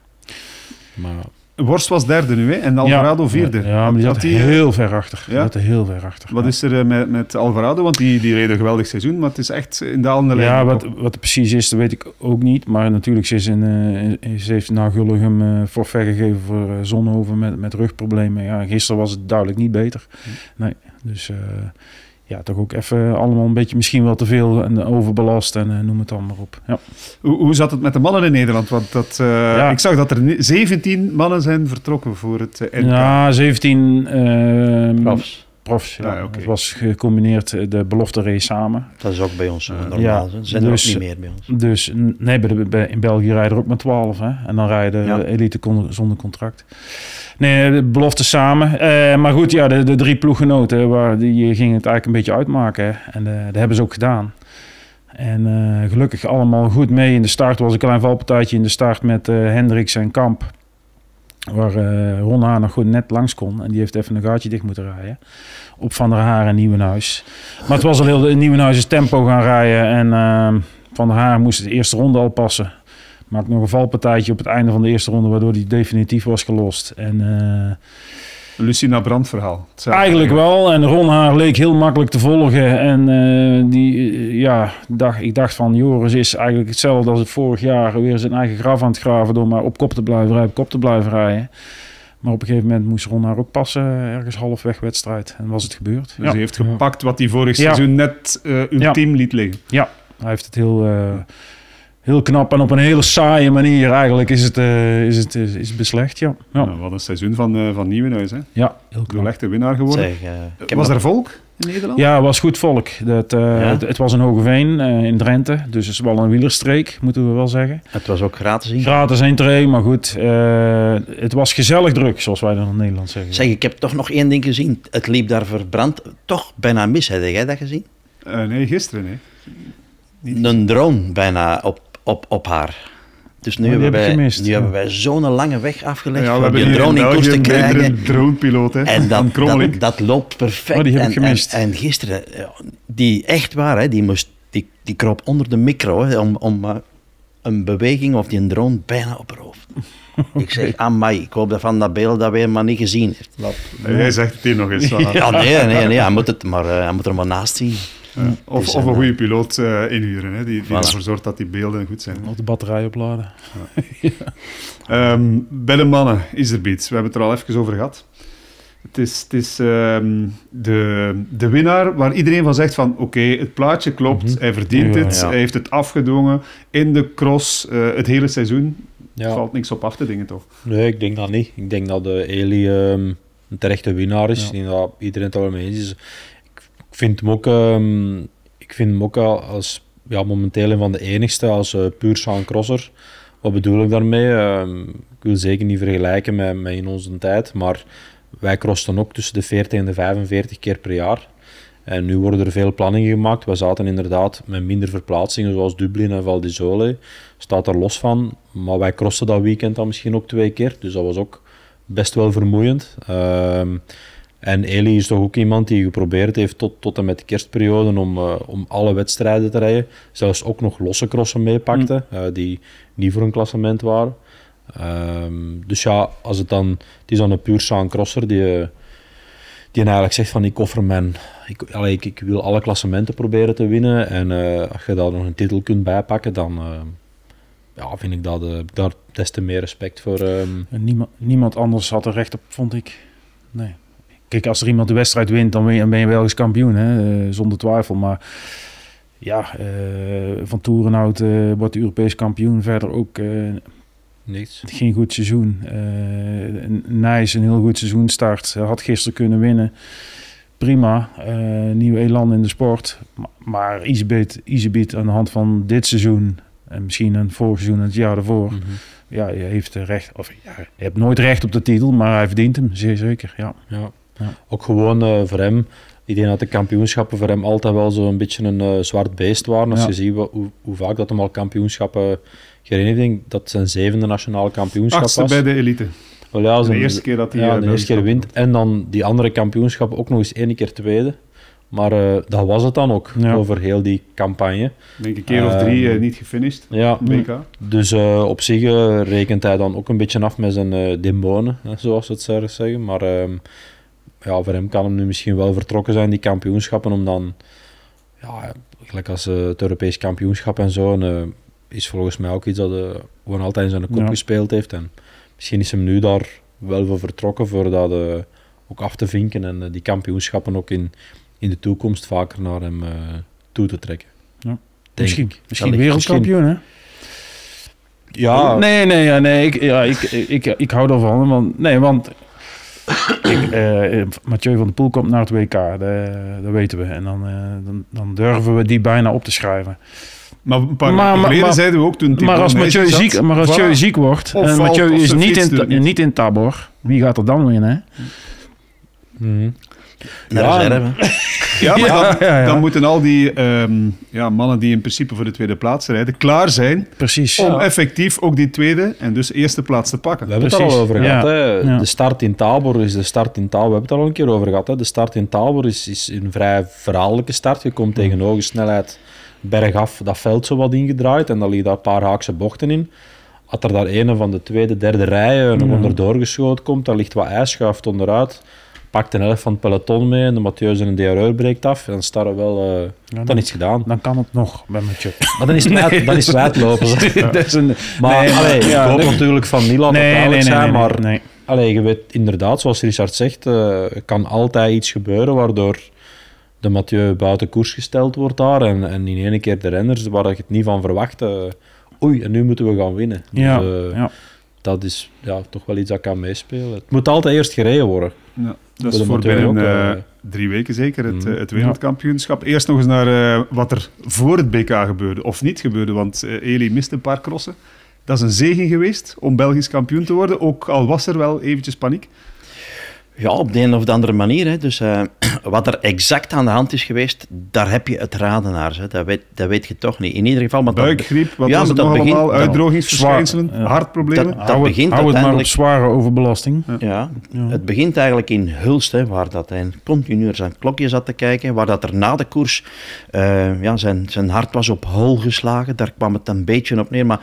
maar... Worst was derde nu, hè? En Alvarado ja, vierde. Ja, ja, maar die zat heel ver achter. Ja? Die heel ver achter. Wat ja. is er met, met Alvarado? Want die, die reed een geweldig seizoen, maar het is echt in dalende lijn. Ja, wat, wat het precies is, dat weet ik ook niet. Maar natuurlijk, ze, is in, uh, ze heeft na Gulligem uh, forfait gegeven voor uh, Zonhoven met, met rugproblemen. Ja, gisteren was het duidelijk niet beter. Nee, dus... Uh, ja, toch ook even allemaal een beetje misschien wel te veel en overbelast en uh, noem het dan maar op. Ja. Hoe, hoe zat het met de mannen in Nederland? Want dat, uh, ja. ik zag dat er zeventien mannen zijn vertrokken voor het uh, N K. Ja, zeventien uh, profs. Profs, ja. Ah, okay. Het was gecombineerd de belofte race samen. Dat is ook bij ons uh, normaal. Ja, Ze zijn dus, er ook niet meer bij ons. Dus nee, bij de, bij, in België rijden er ook maar twaalf. Hè? En dan rijden ja. elite con, zonder contract. Nee, de belofte samen. Uh, maar goed, ja, de, de drie ploeggenoten waar, die gingen het eigenlijk een beetje uitmaken. Hè? En uh, dat hebben ze ook gedaan. En uh, gelukkig allemaal goed mee. In de start was een klein valpartijtje in de start met uh, Hendricks en Kamp. Waar uh, Ron Haar nog goed net langs kon. En die heeft even een gaatje dicht moeten rijden. Op Van der Haar en Nieuwenhuis. Maar het was al heel... Nieuwenhuis is tempo gaan rijden. En uh, Van der Haar moest de eerste ronde al passen. Maakte nog een valpartijtje op het einde van de eerste ronde. Waardoor die definitief was gelost. En... Uh, Lucina Brandt verhaal. Eigenlijk wel. En Ron Haar leek heel makkelijk te volgen. En uh, die, uh, ja, dacht, ik dacht van Joris is eigenlijk hetzelfde als het vorig jaar. Weer zijn eigen graf aan het graven door maar op kop te blijven rijden, op kop te blijven rijden. Maar op een gegeven moment moest Ron Haar ook passen, ergens halfweg wedstrijd. En was het gebeurd. Dus ja. hij heeft gepakt wat hij vorig ja. seizoen net uh, ultiem ja. liet liggen. Ja, hij heeft het heel... Uh, Heel knap en op een hele saaie manier eigenlijk is het, uh, is het, is, is het beslecht, ja. ja. Nou, wat een seizoen van, uh, van Nieuwenhuis, hè? Ja, heel knap. De echte winnaar geworden. Zeg, uh, was er volk in Nederland? Ja, was goed volk. Dat, uh, ja. het, het was in Hogeveen uh, in Drenthe, dus het is wel een wielerstreek, moeten we wel zeggen. Het was ook gratis in? Gratis entree, maar goed. Uh, het was gezellig druk, zoals wij dan in Nederland zeggen. Zeg, ik heb toch nog één ding gezien. Het liep daar verbrand, toch bijna mis. Heb jij dat gezien? Uh, nee, gisteren, nee. Niet. Een drone bijna op Op, op haar. Dus nu, oh, hebben, wij, gemist, nu ja. hebben wij zo'n lange weg afgelegd ja, om die drone in koers te krijgen. Een dronepiloot, hè? En dat, dat, dat loopt perfect. Oh, die heb en, ik gemist. En, en gisteren, die echt waar, hè, die, moest, die, die kroop onder de micro hè, om, om uh, een beweging of die een drone bijna op haar hoofd. Okay. Ik zeg, amai, ik hoop dat van dat beeld dat weer maar niet gezien heeft. Nee, jij zegt het hier nog eens. Ja, nee, nee, nee, hij moet, het maar, uh, hij moet er maar naast zien. Ja. Of, dus, of een goede piloot uh, inhuren, hè, die, die voilà. ervoor zorgt dat die beelden goed zijn. Of de batterij opladen. Ja. ja. um, bij de mannen is er beats. We hebben het er al even over gehad. Het is, het is um, de, de winnaar waar iedereen van zegt van oké, okay, het plaatje klopt, mm-hmm. hij verdient ja, het, ja. hij heeft het afgedwongen in de cross uh, het hele seizoen. Ja. Er valt niks op af te dingen, toch? Nee, ik denk dat niet. Ik denk dat de Eli um, een terechte winnaar is. Ja. Ik denk dat iedereen het er mee eens is. Ik vind hem ook, um, ik vind hem ook als ja, momenteel een van de enigste als uh, puur Sean crosser. Wat bedoel ik daarmee? Uh, ik wil zeker niet vergelijken met, met in onze tijd, maar wij crossen ook tussen de veertig en de vijfenveertig keer per jaar. En nu worden er veel planningen gemaakt. We zaten inderdaad met minder verplaatsingen, zoals Dublin en Val d'Isole. Staat er los van. Maar wij crossen dat weekend dan misschien ook twee keer. Dus dat was ook best wel vermoeiend. Um, en Eli is toch ook iemand die geprobeerd heeft tot, tot en met de kerstperiode om, uh, om alle wedstrijden te rijden. Zelfs ook nog losse crossen meepakte, mm. uh, die niet voor een klassement waren. Um, dus ja, als het dan, het is dan een puur Sean crosser die, die eigenlijk zegt van ik offer mijn, ik, allee, ik, ik wil alle klassementen proberen te winnen en uh, als je daar nog een titel kunt bijpakken, dan uh, ja, vind ik dat, uh, daar des te meer respect voor. Um... Niemand, niemand anders had er recht op, vond ik. Nee. Kijk, als er iemand de wedstrijd wint, dan ben je, ben je Belgisch kampioen, hè? Uh, zonder twijfel. Maar ja, uh, Van Toerenhout uh, wordt Europees kampioen, verder ook... Uh, Niks. Geen goed seizoen. Uh, Nijs een heel goed seizoenstart. Had gisteren kunnen winnen. Prima. Uh, nieuw elan in de sport. Maar, maar Iserbyt, Iserbyt aan de hand van dit seizoen en misschien een vorig seizoen en het jaar daarvoor. Mm-hmm. Ja, je heeft recht. Of ja, je hebt nooit recht op de titel, maar hij verdient hem, zeer zeker. Ja. Ja. Ja. Ook gewoon uh, voor hem. Ik denk dat de kampioenschappen voor hem altijd wel zo'n beetje een uh, zwart beest waren. Als ja. je ziet wat, hoe, hoe vaak dat hem al kampioenschappen gereden heeft, dat zijn zevende nationale kampioenschap Achtste was. bij de elite. Well, ja, de eerste keer dat hij ja, de uh, eerste keer wint. En dan die andere kampioenschappen ook nog eens één keer tweede. Maar uh, dat was het dan ook, ja. over heel die campagne. Ik denk een keer of drie uh, niet gefinished, ja, B K. Dus uh, op zich uh, rekent hij dan ook een beetje af met zijn uh, demonen, hè, zoals ze het zouden zeggen. Maar uh, ja, voor hem kan hem nu misschien wel vertrokken zijn, die kampioenschappen, om dan, ja, gelijk als uh, het Europees kampioenschap en zo, en, uh, is volgens mij ook iets dat uh, gewoon altijd in zijn kop ja. gespeeld heeft. En misschien is hem nu daar wel voor vertrokken, voor dat uh, ook af te vinken en uh, die kampioenschappen ook in, in de toekomst vaker naar hem uh, toe te trekken. Ja. Misschien, misschien wereldkampioen, hè? Ja. Nee, nee, ja, nee ik, ja, ik, ik, ik, ik hou ervan. Want, nee, want ik, uh, Mathieu van der Poel komt naar het W K, dat, dat weten we. En dan, uh, dan, dan durven we die bijna op te schrijven. Maar een paar maar, jaar geleden maar, zeiden we ook toen... Maar als Mathieu ziek, maar als Mathieu ziek wordt, en Mathieu is niet in, niet. niet in Tabor, wie gaat er dan winnen? Mm-hmm. Ja, ja, ja, maar dan, ja, ja. dan moeten al die um, ja, mannen die in principe voor de tweede plaats rijden, klaar zijn. Precies, om ja. effectief ook die tweede en dus eerste plaats te pakken. We hebben Precies. het er al over gehad. Ja. Hè. Ja. De start in Tabor is de start in Tabor. We hebben het er al een keer over gehad. Hè. De start in Tabor is, is een vrij verhaallijke start. Je komt tegen hoge snelheid bergaf dat veld zo wat ingedraaid en dan liggen daar een paar haakse bochten in. Als er daar een van de tweede, derde rijen nog ja. onderdoor geschoten komt, dan ligt wat ijs, schuift onderuit. Pakt een helft van het peloton mee en de Mathieu zijn D R U breekt af. En dan staat er wel uh, ja, dan iets gedaan. Dan kan het nog bij Mathieu. Maar dan is het, nee, wijd, dan is het wijdlopen. Ja. Dat is een, maar nee, allee, ja, ik hoop nee. natuurlijk van niet laten nee, duidelijk nee, nee, zijn, nee, nee, maar nee. Allee, je weet inderdaad, zoals Richard zegt, uh, kan altijd iets gebeuren waardoor de Mathieu buiten koers gesteld wordt daar. En, en in één keer de renners waar je het niet van verwacht. Uh, oei, en nu moeten we gaan winnen. Ja, dus, uh, ja. Dat is ja, toch wel iets dat kan meespelen. Het moet altijd eerst gereden worden. Ja, dat is voor binnen ook, uh, drie weken zeker, het, mm. het wereldkampioenschap. Eerst nog eens naar uh, wat er voor het B K gebeurde, of niet gebeurde, want uh, Eli miste een paar crossen. Dat is een zegen geweest om Belgisch kampioen te worden, ook al was er wel eventjes paniek. Ja, op de een of de andere manier. Hè. Dus uh, wat er exact aan de hand is geweest, daar heb je het raden naar. Hè. Dat, weet, dat weet je toch niet. In ieder geval... Buikgriep, wat ja, was het nog begint, allemaal? Uitdrogingsverschijnselen, ja. hartproblemen. Dat, dat hou begint hou het maar op zware overbelasting. Ja. Ja, ja. Het begint eigenlijk in Hulst, hè, waar dat hij continu naar zijn klokje zat te kijken, waar dat er na de koers uh, ja, zijn, zijn hart was op hol geslagen. Daar kwam het een beetje op neer, maar...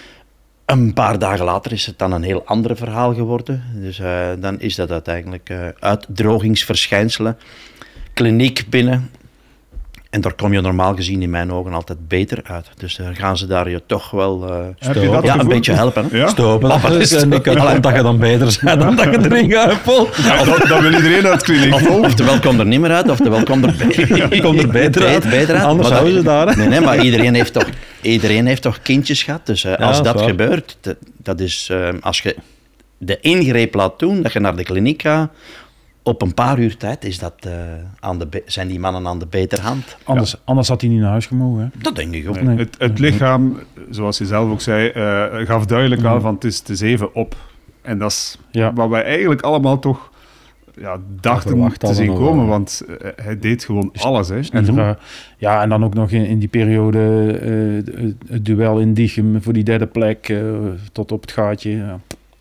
Een paar dagen later is het dan een heel ander verhaal geworden. Dus uh, dan is dat uiteindelijk uh, uitdrogingsverschijnselen. Kliniek binnen. En daar kom je normaal gezien in mijn ogen altijd beter uit. Dus dan gaan ze daar je toch wel uh, Heb je dat ja, gevoel? een beetje helpen. Hè? Ja? Stopen. Dat is en ik kan dat je dan beter bent dan dat je erin gaat, Paul. Ja, dat, dat wil iedereen uit kliniek. Of, oftewel komt er niet meer uit, oftewel komt er, be- Komt er beter uit. beter uit. Anders Maar houden dat- ze daar. Hè? Nee, nee, maar iedereen heeft toch, iedereen heeft toch kindjes gehad. Dus uh, Ja, als dat is dat waar. gebeurt, dat, dat is uh, als je de ingreep laat doen, dat je naar de kliniek gaat, op een paar uur tijd is dat, uh, aan de be- zijn die mannen aan de betere hand. Anders, anders had hij niet naar huis gemogen. Hè? Dat denk ik ook. Nee. Het, het lichaam, zoals je zelf ook zei, uh, gaf duidelijk aan van het is, het is even op. En dat is Ja. wat wij eigenlijk allemaal toch ja, dachten verwacht te hadden zien nog komen. wel. Want uh, hij deed gewoon alles. Hè. Is En niet hoe- raar. Ja, en dan ook nog in, in die periode uh, het, het duel in Diegem voor die derde plek uh, tot op het gaatje. Ja,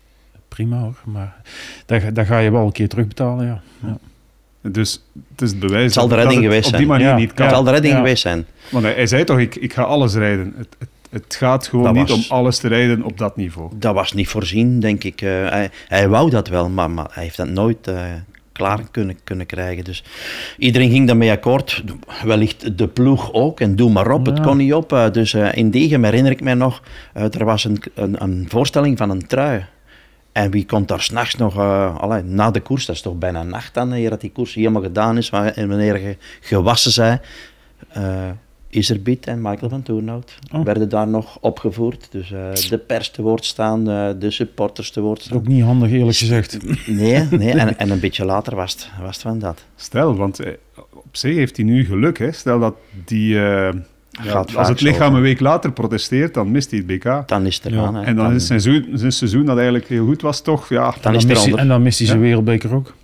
prima hoor, maar daar, daar ga je wel een keer terugbetalen. Ja. Ja. Dus het is het bewijs Het zal de dat redding het geweest op die zijn. manier Ja. niet kan. Het zal de redding Ja. geweest zijn. Want hij, hij zei toch, ik, ik ga alles rijden. Het, het, het gaat gewoon Dat niet was- om alles te rijden op dat niveau. Dat was niet voorzien, denk ik. Uh, hij, hij wou dat wel, maar, maar hij heeft dat nooit uh, klaar kunnen, kunnen krijgen. Dus iedereen ging daarmee akkoord. Wellicht de ploeg ook. En doe maar op, het Ja. kon niet op. Uh, dus uh, in Degem herinner ik mij nog, uh, er was een, een, een voorstelling van een trui. En wie komt daar s'nachts nog, uh, allee, na de koers, dat is toch bijna nacht dan, eer dat die koers helemaal gedaan is, en wanneer je gewassen zij, uh, Iserbiet en Michael van Toornhout Oh. werden daar nog opgevoerd. Dus uh, de pers te woord staan, uh, de supporters te woord Dat is staan. ook niet handig eerlijk gezegd. Nee, nee. En, en een beetje later was het, was het van dat. Stel, want eh, op zich heeft hij nu geluk. Hè. Stel dat die, eh, ja, Gaat als vaak het lichaam zo. een week later protesteert, dan mist hij het B K. Dan is het Ja. eraan. hè. En dan is zijn seizoen, zijn seizoen dat eigenlijk heel goed was, toch? Ja, Dan is en, dan het mist hij, eronder. en dan mist hij zijn Ja. wereldbeker ook.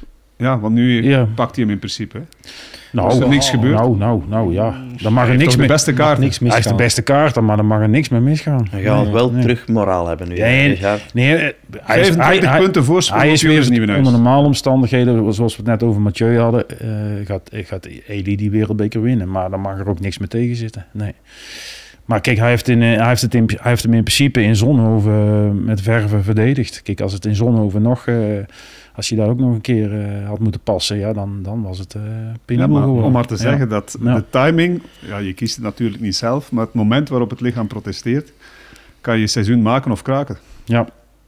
ja want nu Ja. pakt hij hem in principe. Hè. Nou, Is er niks gebeurd? Nou, nou, nou ja. Dan mag er Hij heeft niks toch de meer. beste kaart. Niks Hij heeft de misgaan. beste kaarten, maar dan mag er niks meer misgaan. Dan gaan we Nee, wel nee. terug moraal hebben nu. Nee, Dus ja, nee, eh, hij is, hij, vijfentwintig hij, punten voorsprong hij op is Joris weer Nieuwenhuis. onder normale omstandigheden, zoals we het net over Mathieu hadden, uh, gaat, gaat Eli die wereldbeker winnen. Maar dan mag er ook niks meer tegen zitten. Nee. Maar kijk, hij heeft, in, uh, hij, heeft het in, hij heeft hem in principe in Zonhoven uh, met verven verdedigd. Kijk, als het in Zonhoven nog, uh, als je daar ook nog een keer uh, had moeten passen, ja, dan, dan was het uh, Ja, penibel maar geworden. om maar te Ja. zeggen dat Ja. de timing, ja, je kiest het natuurlijk niet zelf, maar het moment waarop het lichaam protesteert, kan je seizoen maken of kraken. Ja.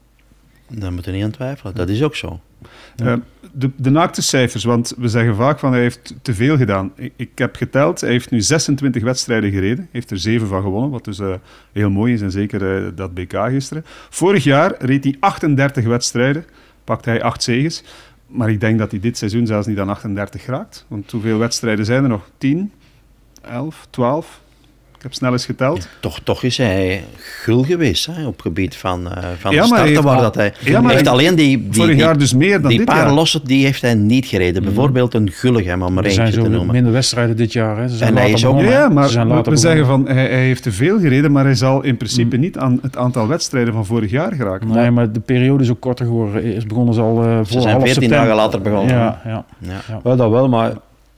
daar moeten we niet aan twijfelen. Dat is ook zo. Ja. Uh, de, de naakte cijfers, want we zeggen vaak van hij heeft te veel gedaan. Ik, ik heb geteld, hij heeft nu zesentwintig wedstrijden gereden, heeft er zeven van gewonnen, wat dus uh, heel mooi is en zeker uh, dat B K gisteren. Vorig jaar reed hij achtendertig wedstrijden, pakte hij acht zeges, maar ik denk dat hij dit seizoen zelfs niet aan achtendertig raakt. Want hoeveel wedstrijden zijn er nog? tien, elf, twaalf? Ik heb snel eens geteld. Toch, toch is hij gul geweest hè, op gebied van, uh, van Ja, de maar hij starten. heeft Waar al- dat hij Ja, maar heeft hij- alleen die, die, Vorig die, jaar dus meer dan die dit paar jaar. lossen, die heeft hij niet gereden. Bijvoorbeeld een Gulligem, om er Er zijn eentje te zo noemen. minder wedstrijden dit jaar. Hè. Ze zijn En hij later is ook- begonnen. Ja, Ze maar zijn we, later we zeggen begonnen. van hij, hij heeft te veel gereden, maar hij zal in principe Mm. niet aan het aantal wedstrijden van vorig jaar geraken. Nee, maar de periode is ook korter geworden. Is begonnen ze al uh, voor Ze zijn half veertien september. dagen later begonnen. Ja, ja. Ja. Wel, dat wel, maar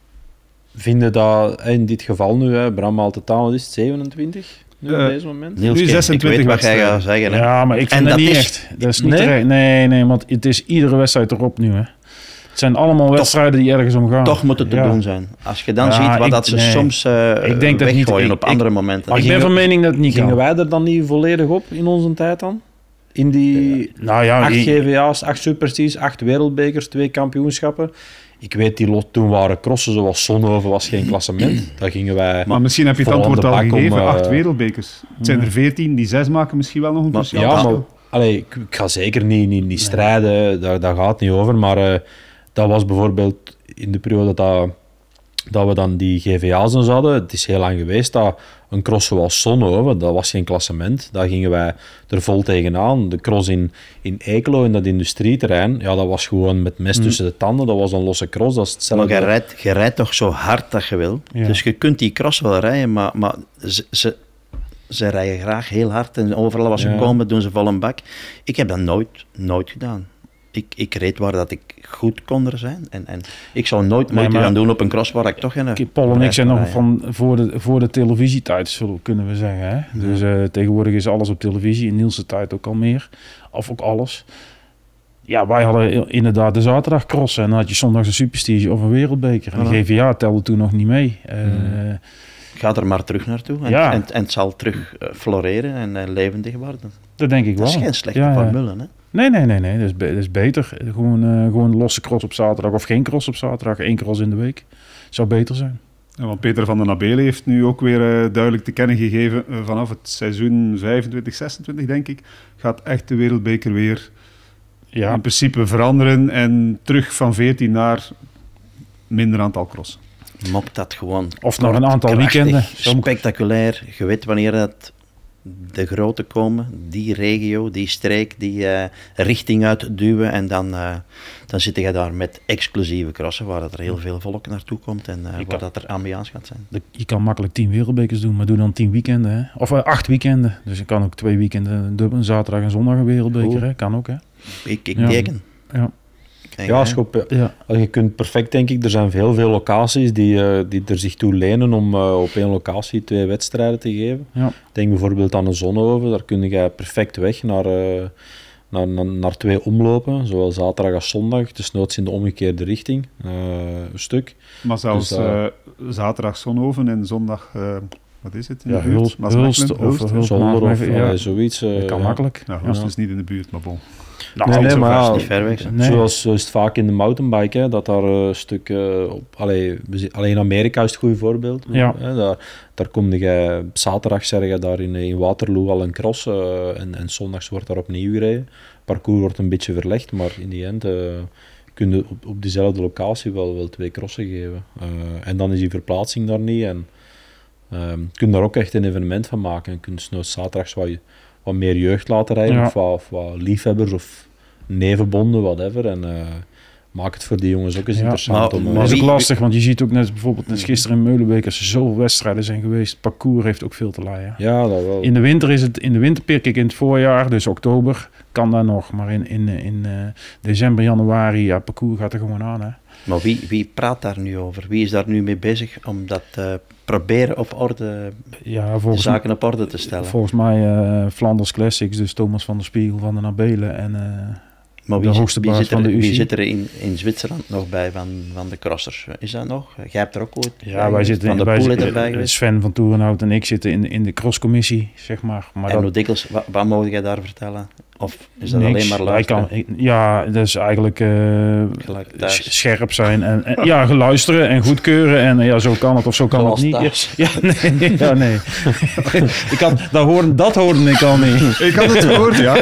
vinden dat in dit geval nu, hè, Bram haalt totaal, wat is het, zevenentwintig nu op Eh, deze moment? Niels, Nu ik- zesentwintig ik weet wat jij gaat wedstrijden. zeggen. Hè. Ja, maar ik vind En dat dat niet is- echt. Dat is niet Nee? terecht. Nee, nee, want het is iedere wedstrijd erop nu. Hè. Het zijn allemaal wedstrijden die ergens om gaan. Toch moet het te Ja. doen zijn. Als je dan Ja, ziet wat ik- dat ze nee. soms uh, Ik denk dat niet- weggooien ik- op ik- andere momenten. Maar ik ben gingen- van mening dat het niet Gingen kan. wij er dan niet volledig op in onze tijd dan? In die Nou ja, acht ik- G V A's, acht Superstars, acht wereldbekers, twee kampioenschappen. Ik weet, die lot toen waren crossen zoals Zonhoven was geen klassement. Daar gingen wij... Maar misschien heb je het Vol aan antwoord de al bak om, gegeven. uh, Acht wereldbekers. Het zijn er veertien, die zes maken misschien wel nog een Maar- cruciaal ja, maar verschil. allee, ik, ik ga zeker niet, niet, niet strijden, daar, daar gaat het niet over. Maar uh, dat was bijvoorbeeld in de periode dat, dat we dan die G V A's eens hadden. Het is heel lang geweest dat een cross zoals Zonhoven, dat was geen klassement. Daar gingen wij er vol tegenaan. De cross in, in Eeklo, in dat industrieterrein, ja, dat was gewoon met mes tussen de tanden. Dat was een losse cross. Dat is Maar hetzelfde. je rijdt, je rijdt toch zo hard dat je wil. Ja. Dus je kunt die cross wel rijden, maar, maar ze, ze, ze rijden graag heel hard. En overal waar ze Ja. komen, doen ze vol een bak. Ik heb dat nooit, nooit gedaan. Ik, ik reed waar dat ik goed kon er zijn. En, en ik zou nooit Nee, moeite maar- gaan doen op een cross waar ik toch geen... Kijk, Paul en ik zijn nog rijden. van voor de, voor de televisietijd, zullen, kunnen we zeggen. Hè? Dus uh, tegenwoordig is alles op televisie. In Niels' tijd ook al meer. Of ook alles. Ja, wij hadden inderdaad de zaterdag crossen en dan had je zondag de Superstige of een wereldbeker. En de G V A telde toen nog niet mee. Uh, hmm. Ga er maar terug naartoe en, ja. en, en het zal terug uh, floreren en uh, levendig worden. Dat denk ik dat wel. Dat is geen slechte ja, formule, hè? Nee, nee, nee, nee. Dat is, be- dat is beter. Gewoon, uh, gewoon losse cross op zaterdag of geen cross op zaterdag. Één cross in de week. Zou beter zijn. Ja, want Peter van den Abelen heeft nu ook weer uh, duidelijk te kennen gegeven, uh, vanaf het seizoen vijfentwintig zesentwintig, denk ik, gaat echt de wereldbeker weer ja. in principe veranderen en terug van veertien naar minder aantal crossen. Mop dat gewoon. Of nog een aantal krachtig, weekenden. Spectaculair. Je weet wanneer dat de grote komen, die regio, die streek, die uh, richting uitduwen en dan, uh, dan zit je daar met exclusieve crossen waar dat er heel veel volk naartoe komt en uh, waar kan, dat er ambiance gaat zijn. De, je kan makkelijk tien wereldbekers doen, maar doe dan tien weekenden. Hè? Of uh, acht weekenden. Dus je kan ook twee weekenden, dubbel, zaterdag en zondag een wereldbeker. Hè? Kan ook, hè? Ik, ik ja. teken. Ja. Ja, schop, ja. Je kunt perfect, denk ik, er zijn heel veel locaties die, uh, die er zich toe lenen om uh, op één locatie twee wedstrijden te geven. Ja. Denk bijvoorbeeld aan de Zonnehoven, daar kun je perfect weg naar, uh, naar, naar, naar twee omlopen, zowel zaterdag als zondag, dus noods in de omgekeerde richting, uh, een stuk. Maar zelfs dus, uh, uh, zaterdag Zonnehoven en zondag... Uh... Wat is het? In ja, de buurt? Hulst, Hulst of Hulst, Zonder of ja. uh, zoiets. Uh, dat kan ja. makkelijk. Nou, Hulst ja. is niet in de buurt, maar bon. Nou, nee, nee, maar ja, niet ver weg, nee. Zoals zo is het vaak in de mountainbike, hè, dat daar een stuk... Uh, op, allee, alleen in Amerika is het een goed voorbeeld. Ja. Hè, daar, daar kom je zaterdag, zeg je, daar in, in Waterloo al een cross uh, en, en zondags wordt daar opnieuw gereden. Het parcours wordt een beetje verlegd, maar in die end... Uh, kun je op, op diezelfde locatie wel, wel twee crossen geven. Uh, en dan is die verplaatsing daar niet en... Um, kun je daar ook echt een evenement van maken en kun je nou zaterdags wat, wat meer jeugd laten rijden ja. of, wat, of wat liefhebbers of nevenbonden, whatever. En uh, maak het voor die jongens ook eens ja. interessant. Maar, om, maar dat is ook lastig, want je ziet ook net bijvoorbeeld net gisteren in Meulenbeek, als er zoveel wedstrijden zijn geweest, het parcours heeft ook veel te laaien. Ja, dat wel. In de winter is het, in de winterperiode, kijk, in het voorjaar, dus oktober, kan dat nog, maar in, in, in uh, december, januari, ja, het parcours gaat er gewoon aan, hè. Maar wie, wie praat daar nu over? Wie is daar nu mee bezig om dat uh, proberen op orde, ja, volgens de zaken op orde te stellen? Volgens mij uh, Flanders Classics, dus Thomas van der Spiegel van den Abelen en uh, maar wie de zit, hoogste wie baas zit er, van de U C I. Wie zit er in, in Zwitserland nog bij van, van de crossers? Is dat nog? Jij hebt er ook ooit ja, wij zitten van in, de wij Poel zitten, erbij geweest? Sven van Toerenhout en ik zitten in, in de crosscommissie, zeg maar. maar en dat, hoe dikwijls, wat, wat mogen jij daar vertellen? Of is dat niks, alleen maar luisteren? Kan, ja, dat is eigenlijk uh, scherp zijn en, en ja, geluisteren en goedkeuren en ja, zo kan het of zo kan Zoals het niet. Ja, ja, nee, ja, nee. ik had, dat, hoorde, dat hoorde ik al niet. Ik had het gehoord, ja.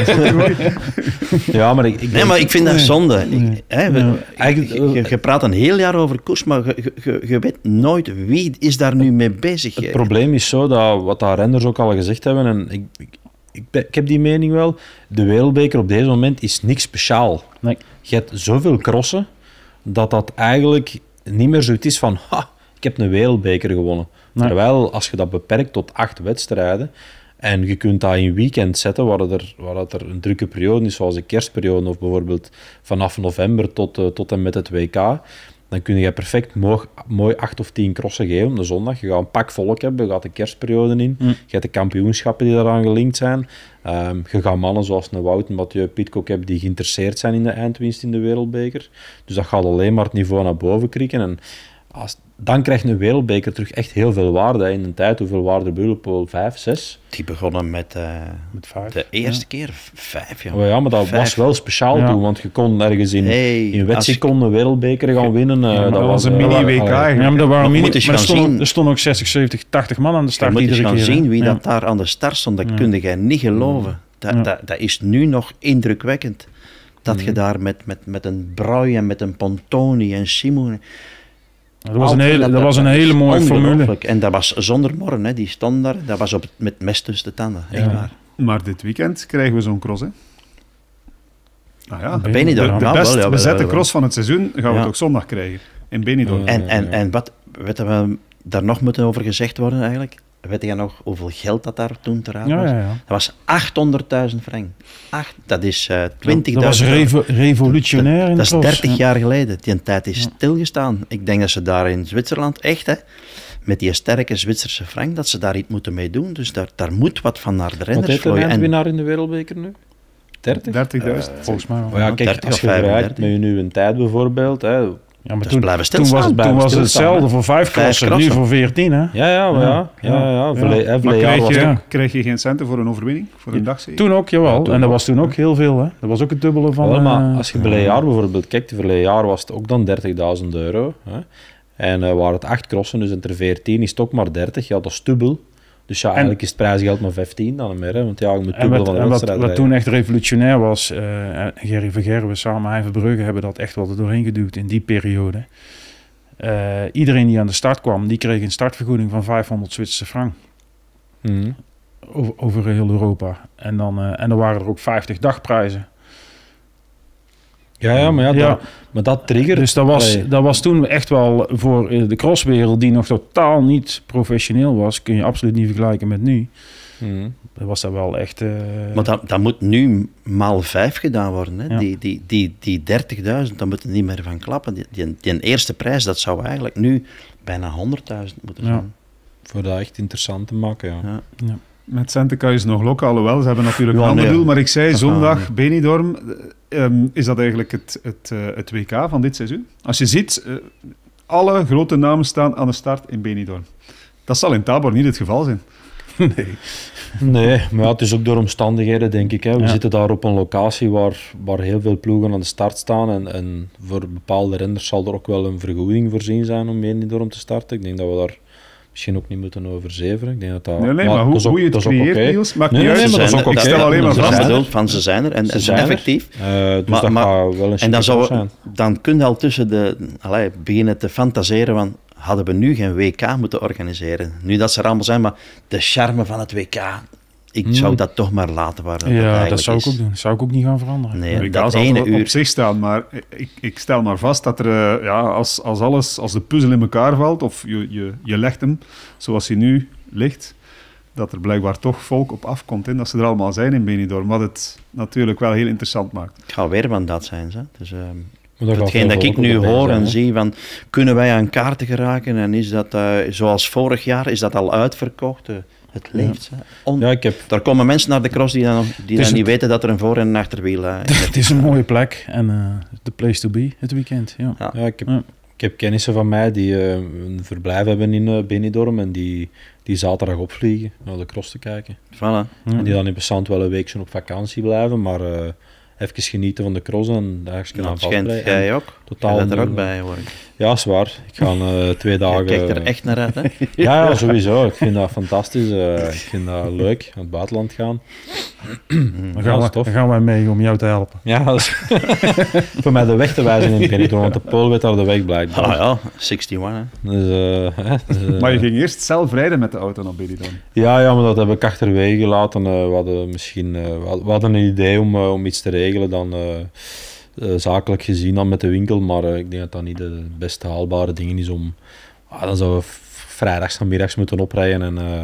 ja, maar ik, ik nee, maar ik vind dat nee. zonde. Nee. Ik, hè, we, ja. eigenlijk, je, je praat een heel jaar over koers, maar je, je, je weet nooit wie is daar nu mee bezig. Het probleem is zo, dat wat de renners ook al gezegd hebben, en ik, ik Ik, ben, ik heb die mening wel. De wereldbeker op deze moment is niks speciaal. Nee. Je hebt zoveel crossen dat dat eigenlijk niet meer zoiets is van ha, ik heb een wereldbeker gewonnen. Nee. Terwijl als je dat beperkt tot acht wedstrijden en je kunt dat in een weekend zetten waar, er, waar dat er een drukke periode is, zoals de kerstperiode of bijvoorbeeld vanaf november tot, uh, tot en met het W K, dan kun je perfect mooi, mooi acht of tien crossen geven op de zondag. Je gaat een pak volk hebben, je gaat de kerstperiode in, mm. je hebt de kampioenschappen die daaraan gelinkt zijn. Um, je gaat mannen zoals een Wout, Mathieu, Pidcock hebben die geïnteresseerd zijn in de eindwinst in de wereldbeker. Dus dat gaat alleen maar het niveau naar boven krikken. En als, dan krijgt een wereldbeker terug echt heel veel waarde. In een tijd, hoeveel waarde Beulpool? Vijf, zes? Die begonnen met, uh, met vijf. De eerste ja. keer vijf. Ja, oh ja maar dat vijf. was wel speciaal ja. toen, want je kon ergens in, hey, in Wetsikon een wereldbeker gaan winnen. Uh, ja, dat, dat was was een mini-W K. Ja, maar er waren mini, maar er stonden, er stonden ook zestig, zeventig, tachtig man aan de start. Je moet eens gaan keer, zien wie ja. dat daar aan de start stond. Dat ja. kun je niet geloven. Dat, ja. dat, dat is nu nog indrukwekkend. Dat ja. je daar met, met, met een Brui en met een Pontoni en Simone... Dat was, een hele, dat, dat was een hele mooie formule. En dat was zonder morren, hè. Die stond daar. Dat was op het, met mes tussen de tanden. Echt ja. waar. Maar dit weekend krijgen we zo'n cross, hè? Ah ja, de, de, de, de best ja, bezette wel, cross van het seizoen gaan we ja. het ook zondag krijgen. In Benidorm. En, en, en wat weten we daar nog moeten over gezegd worden eigenlijk? Weet je nog hoeveel geld dat daar toen te raad ja, was? Ja, ja. Dat was achthonderdduizend frank. Acht, dat is uh, twintigduizend. Dat was revo revolutionair in Dat, de dat is dertig ja. jaar geleden. Die tijd is ja. stilgestaan. Ik denk dat ze daar in Zwitserland echt, hè, met die sterke Zwitserse frank, dat ze daar iets moeten mee doen. Dus daar, daar moet wat van naar de renners vloeien. Wat heet de en winnaar in de wereldbeker nu? dertig? dertigduizend. Uh, volgens mij wel. Maar ja, kijk, dertig als of je vergelijkt vijfendertig. met je nieuwe tijd bijvoorbeeld... Hè, Ja, maar Dus toen, blijven toen was, stilstaan. toen was het Stilstaan, hetzelfde hè. voor vijf Vijf klassen, nu klassen. voor veertien, hè? Ja, ja, maar ja. ja, ja, ja. Verle- hè, Maar verleden jaar krijg was je, het- krijg je geen centen voor een overwinning? Voor een dagzege? Toen ook, jawel. Ja, toen en dat ook. was toen ook heel veel, hè? Dat was ook het dubbele van... Wel, maar eh, als je verleden jaar bijvoorbeeld kijkt, de verleden jaar was het ook dan dertigduizend euro. Hè? En uh, waren het acht crossen, dus er veertien is het ook maar dertig. Ja, dat is dubbel. Dus ja, eigenlijk is het prijsgeld maar vijftien dan meer. Hè? Want ja, je moet En, dubbel wat, van de en wat, wedstrijd wat rijden. toen echt revolutionair was, uh, Gerry Vergerwe samen met Hein Verbrugge hebben dat echt wel er doorheen geduwd in die periode. Uh, iedereen die aan de start kwam, die kreeg een startvergoeding van vijfhonderd Zwitserse frank. Mm. Over, over heel Europa. En dan, uh, en dan waren er ook vijftig dagprijzen. Ja, ja, maar ja, Ja. Dat, maar dat triggert... Dus dat was, Allee. dat was toen echt wel voor de crosswereld, die nog totaal niet professioneel was, kun je absoluut niet vergelijken met nu. Mm. Dat was dat wel echt... Uh, Maar dat, dat moet nu maal vijf gedaan worden. Hè? Ja. Die, die, die, die dertigduizend, daar moeten we niet meer van klappen. Die, die, die eerste prijs, dat zou eigenlijk nu bijna honderdduizend moeten Ja. zijn. Voor dat echt interessant te maken, ja. Ja. ja. Met centen kan je ze nog lokken, alhoewel, ze hebben natuurlijk Ja, een ander nee. doel. Maar ik zei Dat zondag, gaan we Benidorm, um, is dat eigenlijk het, het, uh, het W K van dit seizoen? Als je ziet, uh, alle grote namen staan aan de start in Benidorm. Dat zal in Tabor niet het geval zijn. Nee. Nee, maar ja, het is ook door omstandigheden, denk ik. Hè. We Ja. zitten daar op een locatie waar, waar heel veel ploegen aan de start staan. En, en voor bepaalde renners zal er ook wel een vergoeding voorzien zijn om Benidorm te starten. Ik denk dat we daar misschien ook niet moeten overzeveren. Ik denk dat dat, Nee, nee, ja, maar hoe, dat is ook- hoe je het dat is ook creëert, oké. Niels, maakt Nee, niet nee, uit. nee, maar dat is ook Ik oké. stel alleen maar Ze vast. zijn hè. bedoeld van ze zijn er en ze zijn zijn er. effectief. Uh, dus Maar- dat maar- gaat wel een En dan, zou, zijn. dan kun je al tussen de... Allee, beginnen te fantaseren van... Hadden we nu geen W K moeten organiseren? Nu dat ze er allemaal zijn, maar de charme van het W K... Ik Hmm. zou dat toch maar laten waar het Ja, eigenlijk dat zou ik is. ook doen. Dat zou ik ook niet gaan veranderen. Nee, Ik dat zal ene op, uur... op zich staan, maar ik, ik stel maar vast dat er, uh, ja, als, als alles, als de puzzel in elkaar valt, of je, je, je legt hem zoals hij nu ligt, dat er blijkbaar toch volk op afkomt en dat ze er allemaal zijn in Benidorm, wat het natuurlijk wel heel interessant maakt. Het gaat weer van dat zijn. Ze. Dus, uh, Maar daar gaat hetgeen veel dat ik volk nu op hoor zijn, en hè. zie, van, kunnen wij aan kaarten geraken en is dat, uh, zoals vorig jaar, is dat al uitverkocht? Uh, het leeft. hè. On- Ja, ik heb... Daar komen mensen naar de cross die dan, die is dan niet het- weten dat er een voor- en een achterwiel uh, Het is een mooie plek en uh, the place to be het weekend. Ja. Ja. Ja, ik heb, Ja. ik heb kennissen van mij die uh, een verblijf hebben in uh, Benidorm en die, die zaterdag opvliegen naar de cross te kijken. Voilà. Ja. En die dan in bestand wel een weekje op vakantie blijven, maar uh, even genieten van de cross en daar eens kunnen Dat aan schijnt vastblijven. jij ook. Totaal Jij bent er ook nieuw, bij, hoor ik. Ja, zwaar. Ik ga uh, twee Jij dagen... kijkt er echt naar uit, hè? Ja, ja, sowieso. Ik vind dat fantastisch. Uh, ik vind dat leuk, naar het buitenland gaan. Dan, Ja, gaan dat is we, tof. dan gaan wij mee om jou te helpen. Ja, dat is voor mij de weg te wijzen in Benidorm, want de Pool weet daar de weg blijkbaar. Ah ja, eenenzestig, hè. Dus, uh, hè, dus, uh, Maar je ging eerst zelf rijden met de auto naar Benidorm. Ja, ja, maar dat heb ik achterwege gelaten. Uh, we hadden misschien uh, we hadden- we hadden een idee om, uh, om iets te regelen dan uh, uh, zakelijk gezien dan met de winkel, maar uh, ik denk dat dat niet de best haalbare dingen is om... Ah, dan zouden we v- vrijdags en middags moeten oprijden en... Uh,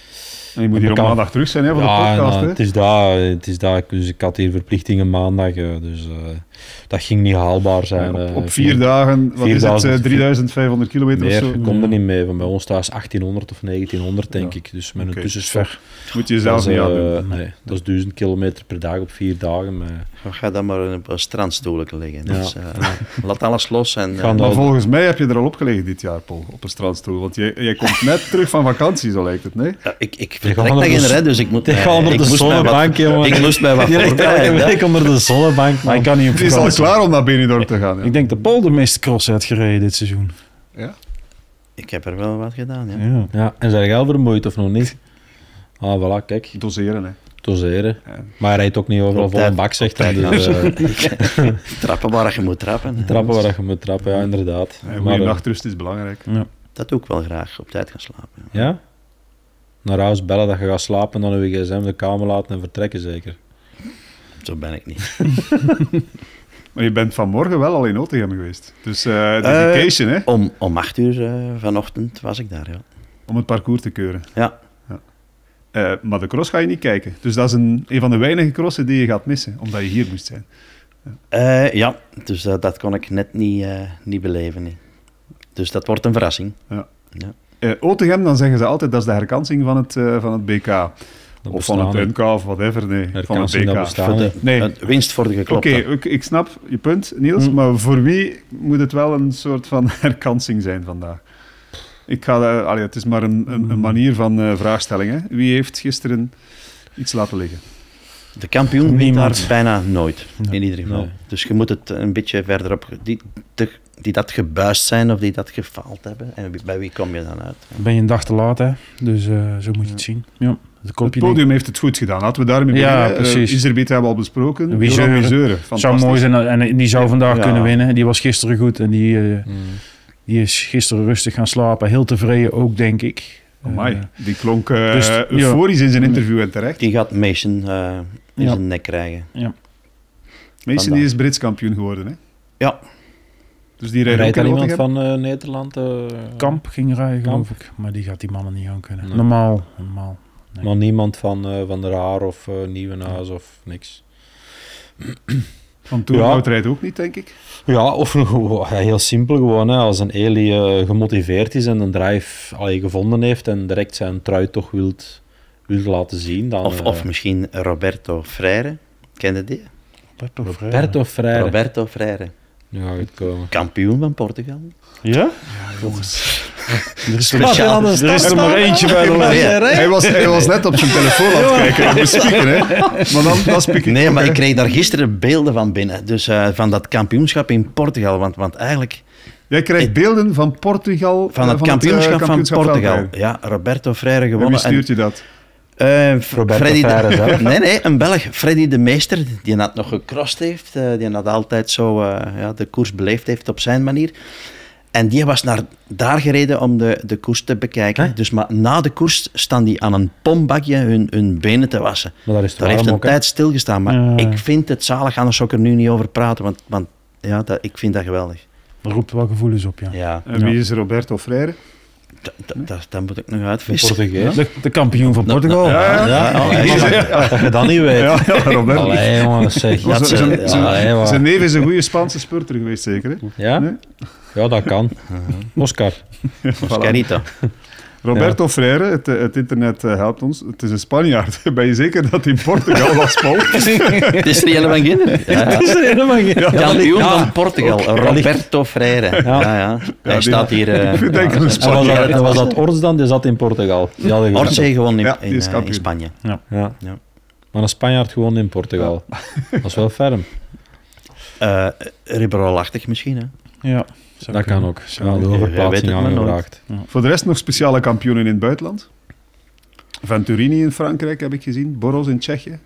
En je moet hier op kan- maandag terug zijn hè, voor ja, de podcast. nou, hè. het is dat, het is dat. Dus ik had hier verplichtingen maandag, uh, dus uh, dat ging niet haalbaar zijn. op, uh, op ik vier moet- dagen, wat is het, vierduizend eh, drieduizendvijfhonderd kilometer Meer of zo? komt er niet mee. Van bij ons thuis achttienhonderd of negentienhonderd, denk Ja. ik. Dus met Oké, een tussenstop. Moet je jezelf Dat is, niet uh, aandoen. nee, dat is duizend kilometer per dag op vier dagen. Maar Ga dan maar op een strandstoelje liggen. Ja. Dus, uh, laat alles los en... uh, Gaan Maar dat- volgens mij heb je er al opgelegen dit jaar, Paul, op een strandstoel. Want jij, jij komt net terug van vakantie, zo lijkt het, nee? ja, ik, ik gaan vertrek onder nog de in z- red, dus ik moet... Die mij- gaan onder ik de moest mij wat- zonnebank, jongen. Ik moest mij wat Die ligt elke voorbereiden. week onder de zonnebank. Maar ik kan niet op Het is al vakantie. klaar om naar Benidorm te gaan. Ja. Ik denk dat Paul de meeste cross heeft gereden dit seizoen. Ja? Ik heb er wel wat gedaan, ja. Ja. Ja, en zijn jij al vermoeid of nog niet? Ah, voilà, kijk. Doseren, hè. Doseren. Ja. Maar hij rijdt ook niet overal Op vol een tijd- bak, zegt op hij. tijd Dus, uh, Trappen waar je moet trappen. trappen waar je moet trappen, ja, inderdaad. Een goede Maar, uh, nachtrust is belangrijk. Ja. Dat doe ik wel graag, op tijd gaan slapen. ja? Naar huis bellen dat je gaat slapen, dan je gsm de kamer laten en vertrekken, zeker. Zo ben ik niet. Maar je bent vanmorgen wel al in Otegem geweest. Dus uh, Eh, dedication, hè? Om, om acht uur uh, vanochtend was ik daar, ja. Om het parcours te keuren. Ja, Uh, maar de cross ga je niet kijken. Dus dat is een, een van de weinige crossen die je gaat missen, omdat je hier moest zijn. uh, ja dus uh, dat kon ik net niet, uh, niet beleven. Nee. Dus dat wordt een verrassing. Ja. Ja. Uh, Otegem, dan zeggen ze altijd, dat is de herkansing van het, uh, van het B K. Of van het N K of whatever, nee. Van het B K. Voor de, nee. Winst voor de geklopte. Oké, okay, ik, ik snap je punt, Niels, hm. maar voor wie moet het wel een soort van herkansing zijn vandaag? Ik ga, uh, allee, het is maar een, een, een manier van uh, vraagstelling. Hè. Wie heeft gisteren iets laten liggen? De kampioen wint daar bijna nooit, nee. in ieder geval. Nee. Dus je moet het een beetje verderop... Die, de, die dat gebuist zijn of die dat gefaald hebben. En bij wie kom je dan uit? Ben je een dag te laat, hè? Dus uh, zo moet je het zien. Ja, het podium ding. heeft het goed gedaan. Laten we daarmee beginnen. Ja, precies. Uh, Iserbiet hebben we al besproken. Wie zeuren. Zou mooi zijn. En die zou ja. vandaag ja. kunnen winnen. Die was gisteren goed. En die, uh, mm. die is gisteren rustig gaan slapen. Heel tevreden ook, denk ik. Amai, uh, die klonk uh, dus, euforisch ja. in zijn interview en terecht. Die gaat Mason uh, in ja. zijn nek krijgen. Ja. Mason die is Brits kampioen geworden, hè? Ja. Dus die rijdt dan iemand van uh, Nederland? Uh, Kamp ging rijden, geloof ik. Maar die gaat die mannen niet aan kunnen. Nee. Normaal. normaal nee. Maar niemand van, uh, van der Haar of uh, Nieuwenhuis of niks. Van Toerhout ja. rijdt ook niet, denk ik. Ja, of heel simpel gewoon. Hè. Als een Eli uh, gemotiveerd is en een drive allee, gevonden heeft en direct zijn trui toch wilt, wilt laten zien. Dan, of, uh, of misschien Roberto Freire. Ken je die? Roberto Freire. Roberto Freire. Roberto Freire. Nu ga ik komen. Kampioen van Portugal. Ja? Ja, jongens. Er is, Speciaal, er is er maar eentje bij de lijn. Ja. Hij, was, hij was net op zijn telefoon aan het kijken. We spieken, hè. Maar dan, dan spieken. Nee, maar ik kreeg daar gisteren beelden van binnen. Dus uh, van dat kampioenschap in Portugal. Want, want eigenlijk... Jij krijgt beelden van Portugal... Van het, van kampioenschap, het uh, kampioenschap van Portugal. Van ja, Roberto Freire gewonnen. En wie stuurt je dat? Uh, Freddy de, nee, nee, een Belg, Freddy de Meester, die dat nog gecrossed heeft, uh, die dat altijd zo uh, ja, de koers beleefd heeft op zijn manier. En die was naar daar gereden om de, de koers te bekijken. Huh? Dus maar na de koers staan die aan een pombakje hun, hun benen te wassen. Maar daar is daar heeft een ook, tijd stilgestaan, maar uh. ik vind het zalig, anders zou ik er nu niet over praten, want, want ja, dat, ik vind dat geweldig. Dat roept wel gevoelens op, ja. ja. En wie is Roberto Freire? Dat moet ik nog uitvissen. Ja? De, de kampioen van Portugal. Ja, ja, ja. ja, ja. ja, ja. Dat je dat niet weet. Ja, ja, Robert. Allee, jongens, zeg. Ja, zijn, zijn, zijn neef is een goede Spaanse spurter geweest, zeker? Hè? Ja? Nee? Ja, dat kan. Oscar. Oscarito. Roberto ja. Freire, het, het internet uh, helpt ons. Het is een Spanjaard. Ben je zeker dat hij in Portugal was, Paul? Het is er een van Ginder. Ja. Het is er een van Ginder. Ja. Kampioen ja. van Portugal, Roberto Freire. Ja. Ja, ja. Hij ja, staat hier... Uh, ik denk ja, een Spanjaard. Was dat Ors dan? Die zat in Portugal. Orce gewoon in, ja, in, uh, in Spanje. Ja. Ja. Ja. Maar een Spanjaard gewoon in Portugal. Ja. Dat is wel ferm. Uh, Ribeiro-achtig misschien, hè? Ja. Dat kunnen. Kan ook. Ja, de overplaatsing aangevraagd. Ja. Voor de rest nog speciale kampioenen in het buitenland. Venturini in Frankrijk heb ik gezien. Boros in Tsjechië.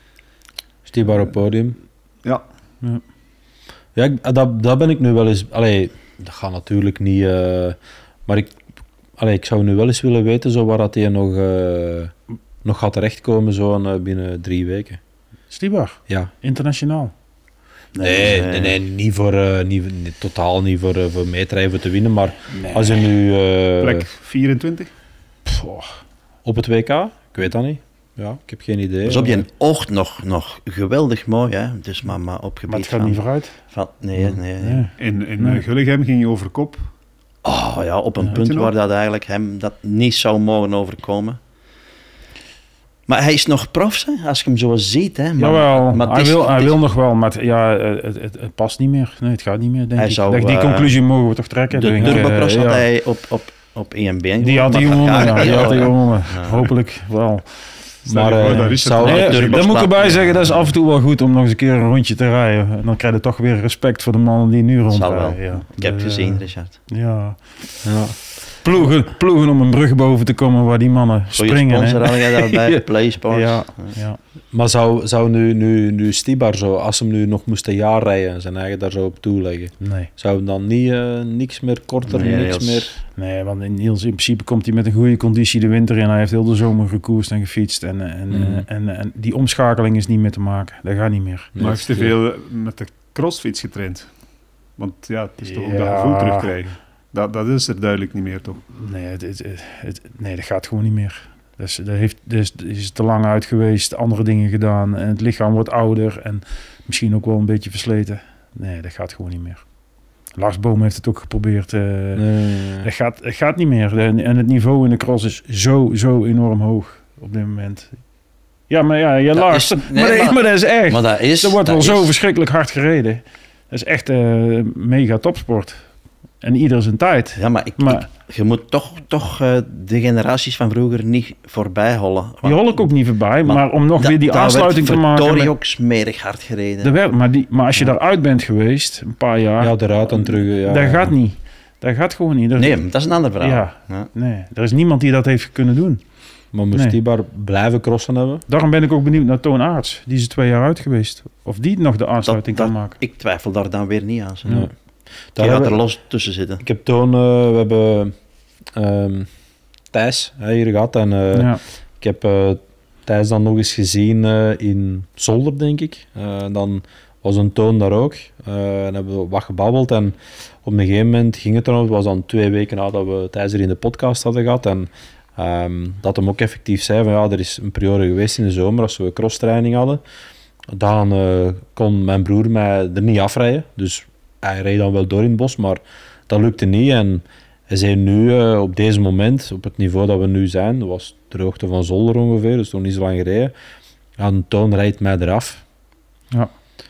Stibar op podium. Ja. Ja, ja ik, dat, dat ben ik nu wel eens... Allee, dat gaat natuurlijk niet... Uh, maar ik, allee, ik zou nu wel eens willen weten zo waar dat hij nog, uh, nog gaat terechtkomen zo uh, binnen drie weken. Stibar? Ja. Internationaal? Nee, nee, nee, niet voor, uh, niet, niet, totaal niet voor, uh, voor meetrijven te winnen, maar nee. Als je nu... Uh, Plek vierentwintig? Pff, op het W K? Ik weet dat niet. Ja, ik heb geen idee. Dus op je oog nog, nog geweldig mooi, hè? Dus maar, maar op gebied maar het gaat van, niet vooruit? Van, nee, nee, nee. nee. In, in nee. Gulligem ging je over kop. Oh ja, op een ja, punt waar dat eigenlijk hem dat niet zou mogen overkomen. Maar hij is nog prof, hè? Als je hem zo ziet. Hè? Maar, Jawel, maar hij, is, wil, hij is, wil nog wel, maar ja, het, het, het past niet meer. Nee, het gaat niet meer, denk hij ik. Zou, die uh, conclusie mogen we toch trekken? De Turbocross uh, had ja. hij op, op, op E M B gewonnen. Die had hij gewonnen, ja. Die had hij gewonnen. Hopelijk wel. Maar uh, zou, nee, daar moet ik erbij zeggen, dat is af en toe wel goed om nog eens een keer een rondje te rijden. En dan krijg je toch weer respect voor de mannen die nu rondrijden. Ja. Ik heb uh, gezien, Richard. Ja. ja. Ploegen, ploegen om een brug boven te komen waar die mannen Goeie springen. Sponsor had jij daarbij, ja. PlaySports. Ja, ja. Maar zou, zou nu, nu, nu Stibar zo, als hem nu nog moest een jaar rijden en zijn eigen daar zo op toeleggen, nee. zou hem dan niet, uh, niks meer korter, nee, niks Niels. meer... Nee, want in, Niels, in principe komt hij met een goede conditie de winter in. Hij heeft heel de zomer gekoerst en gefietst. En, en, mm. en, en, en die omschakeling is niet meer te maken. Dat gaat niet meer. Maar hij heeft te veel met de crossfiets getraind. Want ja, het is toch ja. ook dat gevoel terugkrijgen. Dat, dat is er duidelijk niet meer, toch? Nee, het, het, het, nee dat gaat gewoon niet meer. Dus, dat heeft, dus, is te lang uit geweest, andere dingen gedaan. En het lichaam wordt ouder en misschien ook wel een beetje versleten. Nee, dat gaat gewoon niet meer. Lars Boom heeft het ook geprobeerd. Uh, nee. Het gaat, het gaat niet meer. En het niveau in de cross is zo, zo enorm hoog op dit moment. Ja, maar ja, je lacht. Nee, maar, maar, maar dat is echt. Maar dat is... Er wordt dat wel is, zo verschrikkelijk hard gereden. Dat is echt uh, mega topsport. En ieder zijn tijd. Ja, maar, ik, maar ik, je moet toch, toch uh, de generaties van vroeger niet voorbij hollen. Die hol ik ook niet voorbij, maar, maar om nog da, weer die aansluiting te maken... Daar werd ook smerig hard gereden. Werd, maar, die, maar als je ja. daaruit bent geweest, een paar jaar... Ja, eruit en terug. Ja. Dat gaat niet. Dat gaat gewoon niet. Er, nee, dat is een ander verhaal. Ja, ja. Nee, er is niemand die dat heeft kunnen doen. Maar moest nee. die maar blijven crossen hebben? Daarom ben ik ook benieuwd naar Toon Aerts. Die is twee jaar uit geweest. Of die nog de aansluiting dat, kan dat, maken. Ik twijfel daar dan weer niet aan. Nee. Daar gaat er los tussen zitten. Ik heb Toon... Uh, we hebben um, Thijs uh, hier gehad. En uh, ja. ik heb uh, Thijs dan nog eens gezien uh, in Zolder, denk ik. Uh, dan was een Toon daar ook. Uh, en hebben we wat gebabbeld. En op een gegeven moment ging het erom. Het was dan twee weken nadat we Thijs er in de podcast hadden gehad. En Um, dat hem ook effectief zei van ja, er is een periode geweest in de zomer als we crosstraining hadden. Dan uh, kon mijn broer mij er niet afrijden. Dus hij reed dan wel door in het bos, maar dat lukte niet. En hij zei nu uh, op deze moment, op het niveau dat we nu zijn, dat was de hoogte van Zolder ongeveer, dus nog niet zo lang gereden. Ja, een Toon rijdt mij eraf. Ja.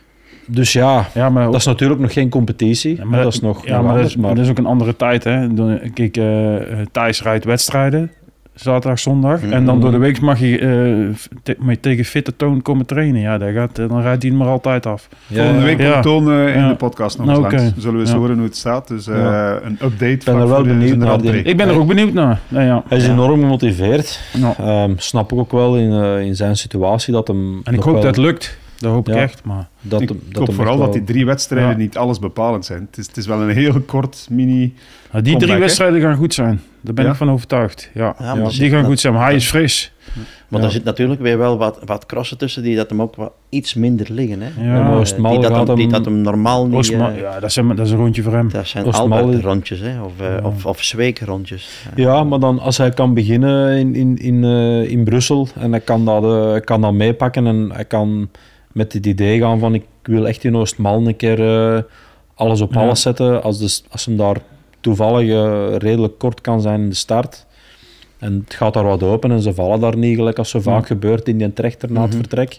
Dus ja, ja maar ook, dat is natuurlijk nog geen competitie. Ja, maar dat is nog ja, maar, anders, dat is, maar dat is ook een andere tijd. Hè. Kijk, uh, Thijs rijdt wedstrijden. Zaterdag, zondag. Mm-hmm. En dan door de week mag je uh, te- tegen fitte Toon komen trainen. Ja, dat gaat, dan rijdt hij hem er altijd af. Ja, Volgende week komt ja. Toon uh, in ja. de podcast nog eens nou, langs. Okay. Zullen we eens ja. horen hoe het staat. Dus uh, ja. een update ben er wel benieuwd naar. Die... Ik ben er ook benieuwd naar. Ja, ja. Hij is ja. enorm gemotiveerd. Ja. Um, snap ik ook wel in, uh, in zijn situatie dat hem... En ik hoop wel... dat het lukt. Dat hoop ik ja. echt. Maar... Dat, ik dat hoop vooral wel... dat die drie wedstrijden ja. niet alles bepalend zijn. Het is, het is wel een heel kort mini... Nou, die drie wedstrijden gaan goed zijn. Daar ben ja? ik van overtuigd. Ja. Ja, ja, die gaan goed zijn, maar hij is fris. Maar ja. er zit natuurlijk weer wel wat, wat crossen tussen die dat hem ook wat iets minder liggen. Hè? Ja. Ja, Oostmal die, dat hem, hem... die dat hem normaal niet... Oostmal, uh, ja, dat is, een, dat is een rondje voor hem. Dat zijn altijd rondjes, hè? Of, uh, ja. of, of zweekrondjes. Ja. ja, maar dan als hij kan beginnen in, in, in, uh, in Brussel en hij kan dat, uh, kan dat meepakken en hij kan met het idee gaan van ik wil echt in Oostmal een keer uh, alles op ja. alles zetten. Als, de, als hem daar toevallig uh, redelijk kort kan zijn in de start. En het gaat daar wat open en ze vallen daar niet, gelijk als zo vaak ja. gebeurt in die trechter na mm-hmm. het vertrek.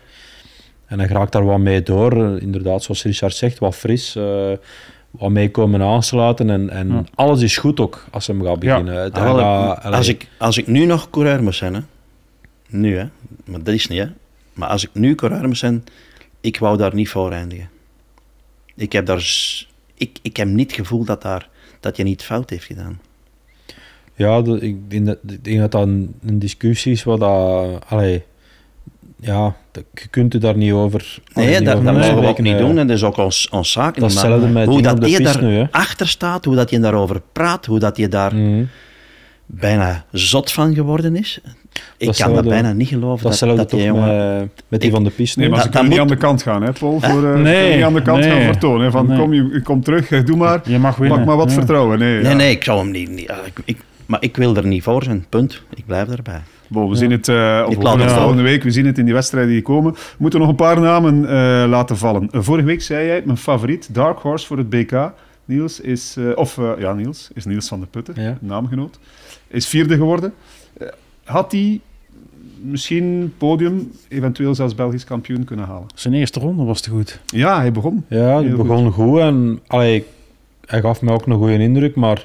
En dan raakt daar wat mee door. Uh, inderdaad, zoals Richard zegt, wat fris. Uh, wat mee komen aansluiten. En, en ja. alles is goed ook als ze hem gaat beginnen. Ja. Ah, wel, ga, als, ik, als ik nu nog coureur moest zijn, hè. Nu hè, maar dat is niet hè. Maar als ik nu coureur moest zijn, ik wou daar niet voor eindigen. Ik heb daar... Ik, ik heb niet het gevoel dat, daar, dat je niet fout heeft gedaan. Ja, de, ik, denk dat, ik denk dat dat een, een discussie is waar dat... Allee, ja, dat, je kunt het daar niet over... Nee, niet dat, over dat mogen we ook niet doen en dat is ook ons, ons zaak. Dat hetzelfde met hoe dat je daar nu, achter staat, hoe dat je daarover praat, hoe dat je daar mm-hmm. bijna zot van geworden is. Ik kan dat bijna niet geloven. Dat, dat, dat je jongen... Met, met die ik, van de piste. Nee, maar ze kunnen niet aan de kant gaan, hè, Paul? Voor, uh, nee, niet aan de kant nee, gaan vertonen. Van, nee. Kom, je, kom terug, doe maar. Je mag winnen. Pak maar wat ja. vertrouwen. Nee, nee, ja. nee, ik zou hem niet... niet ik, ik, maar ik wil er niet voor zijn, punt. Ik blijf erbij. Bon, we zien het, uh, of we het volgende week, we zien het in die wedstrijden die komen. We moeten nog een paar namen uh, laten vallen. Uh, vorige week zei jij, mijn favoriet, Dark Horse voor het B K. Niels is... Uh, of, uh, ja, Niels. Is Niels van de Putten, ja. naamgenoot. Is vierde geworden. Uh, had hij... misschien podium, eventueel zelfs Belgisch kampioen kunnen halen. Zijn eerste ronde was te goed. Ja, hij begon. Ja, hij begon goed, goed en allee, hij gaf mij ook een goede indruk, maar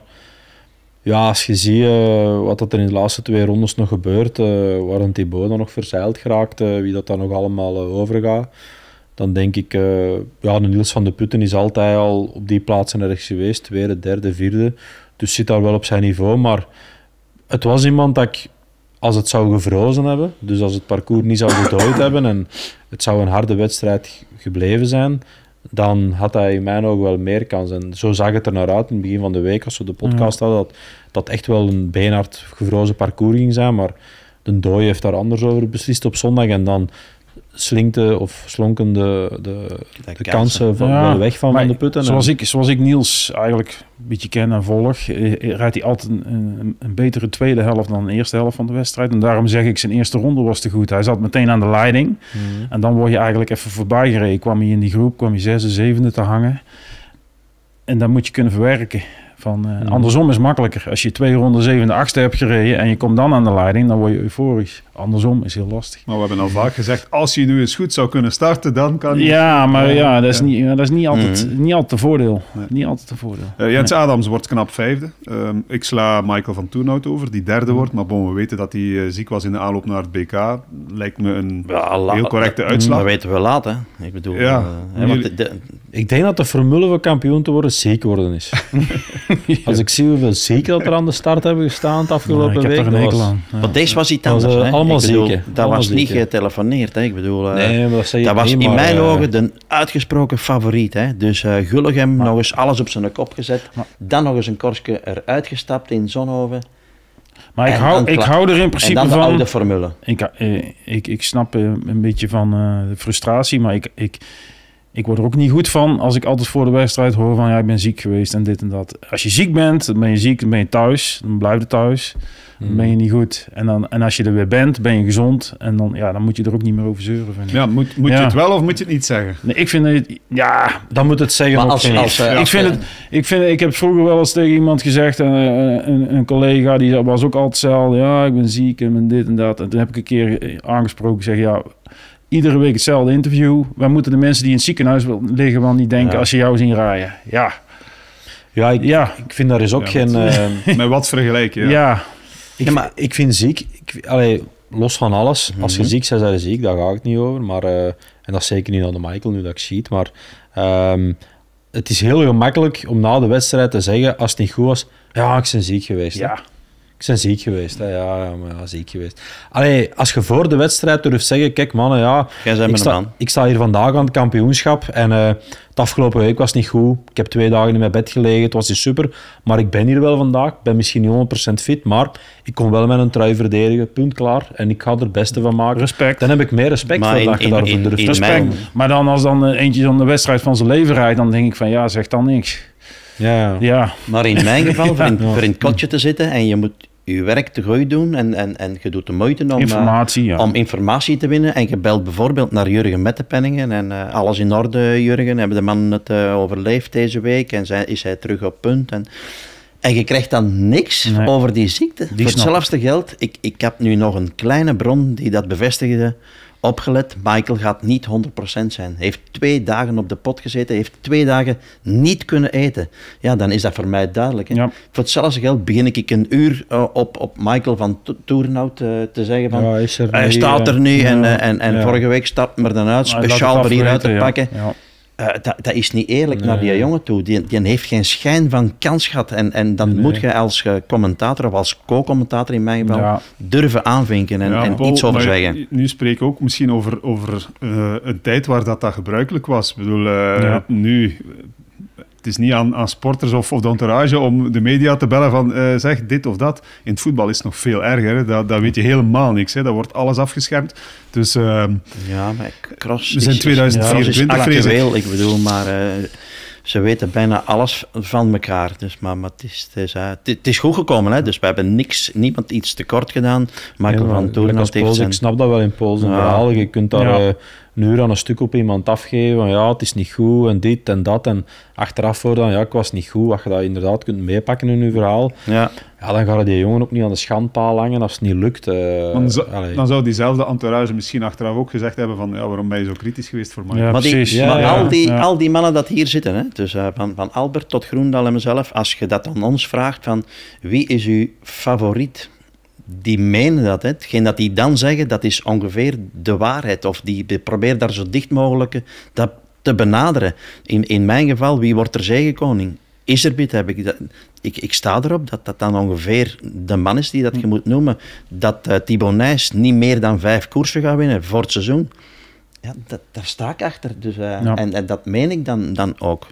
ja, als je ziet uh, wat er in de laatste twee rondes nog gebeurt, uh, waar een Thibaut dan nog verzeild geraakt, uh, wie dat dan nog allemaal uh, overgaat, dan denk ik, uh, ja, de Niels van de Putten is altijd al op die plaatsen ergens geweest, tweede, derde, vierde, dus zit daar wel op zijn niveau, maar het was iemand dat ik, als het zou gevrozen hebben, dus als het parcours niet zou gedooid hebben en het zou een harde wedstrijd gebleven zijn, dan had hij in mijn ogen wel meer kans. En zo zag het er naar uit in het begin van de week, als we de podcast hadden, dat dat echt wel een beenhard gevrozen parcours ging zijn, maar de dooi heeft daar anders over beslist op zondag en dan slinkte of slonken de, de, de, de kansen van, ja, wel weg van Van de Putten. Zoals ik, zoals ik Niels eigenlijk een beetje ken en volg, rijdt hij altijd een, een, een betere tweede helft dan de eerste helft van de wedstrijd. En daarom zeg ik, zijn eerste ronde was te goed. Hij zat meteen aan de leiding. Mm. En dan word je eigenlijk even voorbij gereden. Kwam hij in die groep, kwam hij zesde, zevende te hangen. En dan moet je kunnen verwerken. Van, uh, mm. Andersom is makkelijker. Als je twee ronden zevende, achtste hebt gereden en je komt dan aan de leiding, dan word je euforisch. Andersom is heel lastig. Maar we hebben al vaak gezegd, als je nu eens goed zou kunnen starten, dan kan je... Ja, maar uh, ja, dat is, ja. Niet, dat is niet altijd, mm-hmm. niet altijd een voordeel. Nee. Niet altijd een voordeel. Uh, Jens nee. Adams wordt knap vijfde. Um, ik sla Michael van Toenhout over, die derde wordt. Maar bon, we weten dat hij uh, ziek was in de aanloop naar het B K. Lijkt me een ja, la- heel correcte uitslag. Dat weten we laat, hè. Ik bedoel... Ja. Uh, hè, want de, de, ik denk dat de formule voor kampioen te worden ziek worden is. ja. Als ik zie hoeveel zieken dat er aan de start hebben gestaan het afgelopen ja, week. Ik heb er een hekel aan. Ja. Maar deze was iets anders. Was, uh, allemaal zieken. Dat was niet getelefoneerd. Hè. Ik bedoel, uh, nee, maar dat, zei je dat was niet, in maar, mijn uh, ogen de uitgesproken favoriet. Hè. Dus uh, Gulligem maar, nog eens alles op zijn kop gezet. Maar, dan nog eens een korstje eruit gestapt in Zonhoven. Maar ik hou, ik hou er in principe en dan de van... oude formule. Ik, eh, ik, ik snap uh, een beetje van uh, de frustratie, maar ik, ik, ik word er ook niet goed van als ik altijd voor de wedstrijd hoor van ja, ik ben ziek geweest en dit en dat. Als je ziek bent, dan ben je ziek, dan ben je thuis, dan blijf je thuis. Dan ben je niet goed. En, dan, en als je er weer bent, ben je gezond. En dan, ja, dan moet je er ook niet meer over zeuren. Vind ik. Ja, moet, moet ja. je het wel of moet je het niet zeggen? Nee, ik vind het... Ja, dan moet het zeggen. Maar als, als, als, ik, als, vind het, ik, vind, ik heb vroeger wel eens tegen iemand gezegd, uh, een, een collega, die was ook altijd hetzelfde. Ja, ik ben ziek en ben dit en dat. En toen heb ik een keer aangesproken, zeg ja... Iedere week hetzelfde interview. Wij moeten de mensen die in het ziekenhuis liggen wel niet denken ja. als ze jou zien rijden. Ja. Ja, ik, ja. ik vind daar is ook ja, geen... Uh... Met wat vergelijken, ja. ja. Ik, ja, maar ik vind ziek, ik, allee, los van alles, mm-hmm. als je ziek bent, zijn je ziek, daar ga ik het niet over. Maar, uh, en dat is zeker niet aan de Michael, nu dat ik zie. Maar um, het is heel gemakkelijk om na de wedstrijd te zeggen, als het niet goed was, ja, ik ben ziek geweest. Ja. Hè. Ik ben ziek geweest, hè. Ja, ja, maar ja, ziek geweest. Allee, als je voor de wedstrijd durft zeggen, kijk mannen, ja, ik sta, man. ik sta hier vandaag aan het kampioenschap en uh, het afgelopen week was niet goed. Ik heb twee dagen in mijn bed gelegen, het was niet super, maar ik ben hier wel vandaag. Ik ben misschien niet honderd procent fit, maar ik kon wel met een trui verdedigen, punt klaar. En ik ga er het beste van maken. Respect. Dan heb ik meer respect maar voor in, dat je in, daarvoor in, durft. in respect. Mijn... Maar dan als dan uh, eentje dan de wedstrijd van zijn leven rijdt, dan denk ik van ja, zeg dan niks. Ja. ja. Maar in mijn geval, voor in, voor in het kotje te zitten en je moet je werk te goed doen en, en, en je doet de moeite om informatie, ja. om informatie te winnen en je belt bijvoorbeeld naar Jurgen Mettepenningen en uh, alles in orde Jurgen, hebben de man het uh, overleefd deze week en zijn, is hij terug op punt en, en je krijgt dan niks nee. over die ziekte. Die Voor hetzelfde geld, ik, ik heb nu nog een kleine bron die dat bevestigde, opgelet, Michael gaat niet honderd procent zijn. Hij heeft twee dagen op de pot gezeten, heeft twee dagen niet kunnen eten. Ja, dan is dat voor mij duidelijk. Hè? Ja. Voor hetzelfde geld begin ik een uur uh, op, op Michael van Toernout uh, te zeggen van, ja, is er hij niet, staat er nu ja, en, uh, en, en ja. vorige week stapt me er dan uit, speciaal voor hier uit te pakken. Ja. Ja. Uh, dat, dat is niet eerlijk nee. naar die jongen toe. Die, die heeft geen schijn van kans gehad. En, en dan nee. moet je als uh, commentator, of als co-commentator in mijn geval, ja. durven aanvinken en, ja, en Paul, iets over zeggen. Nu spreek ik ook misschien over, over uh, een tijd waar dat, dat gebruikelijk was. Ik bedoel, uh, ja. nu... Het is niet aan, aan sporters of, of de entourage om de media te bellen van uh, zeg dit of dat. In het voetbal is het nog veel erger. Dat, dat weet je helemaal niks. Hè. Dat wordt alles afgeschermd. Dus, uh, ja, maar cross we zijn tweeduizend vierentwintig, ja, vrees ik. Ik bedoel, maar uh, ze weten bijna alles van elkaar. Dus, maar, maar het, is, het, is, uh, het, het is goed gekomen. Hè. Dus we hebben niks, niemand iets tekort gedaan. Michael ja, van Toornhout heeft zijn... Ik snap dat wel in Pools en ja. verhaal. Je kunt daar... Ja. Uh, een uur aan een stuk op iemand afgeven, van ja, het is niet goed en dit en dat. En achteraf voor dan, ja, ik was niet goed. Als je dat inderdaad kunt meepakken in je verhaal, ja. Ja, dan gaat die jongen ook niet aan de schandpaal hangen als het niet lukt. Uh, dan, zo, dan zou diezelfde entourage misschien achteraf ook gezegd hebben van, ja, waarom ben je zo kritisch geweest voor mij? Ja, maar die, precies. Ja, maar ja, al, die, ja. al die mannen dat hier zitten, hè, dus uh, van, van Albert tot Groendal en mezelf, als je dat aan ons vraagt van, wie is uw favoriet? Die menen dat. Hè. Hetgeen dat die dan zeggen, dat is ongeveer de waarheid. Of die probeert daar zo dicht mogelijk dat te benaderen. In, in mijn geval, wie wordt er zegenkoning? Iserbyt heb ik dat. Ik, ik sta erop dat dat dan ongeveer de man is die dat je moet noemen. Dat uh, Thibaut Nys niet meer dan vijf koersen gaat winnen voor het seizoen. Ja, dat, daar sta ik achter. Dus, uh, ja. en, en dat meen ik dan, dan ook.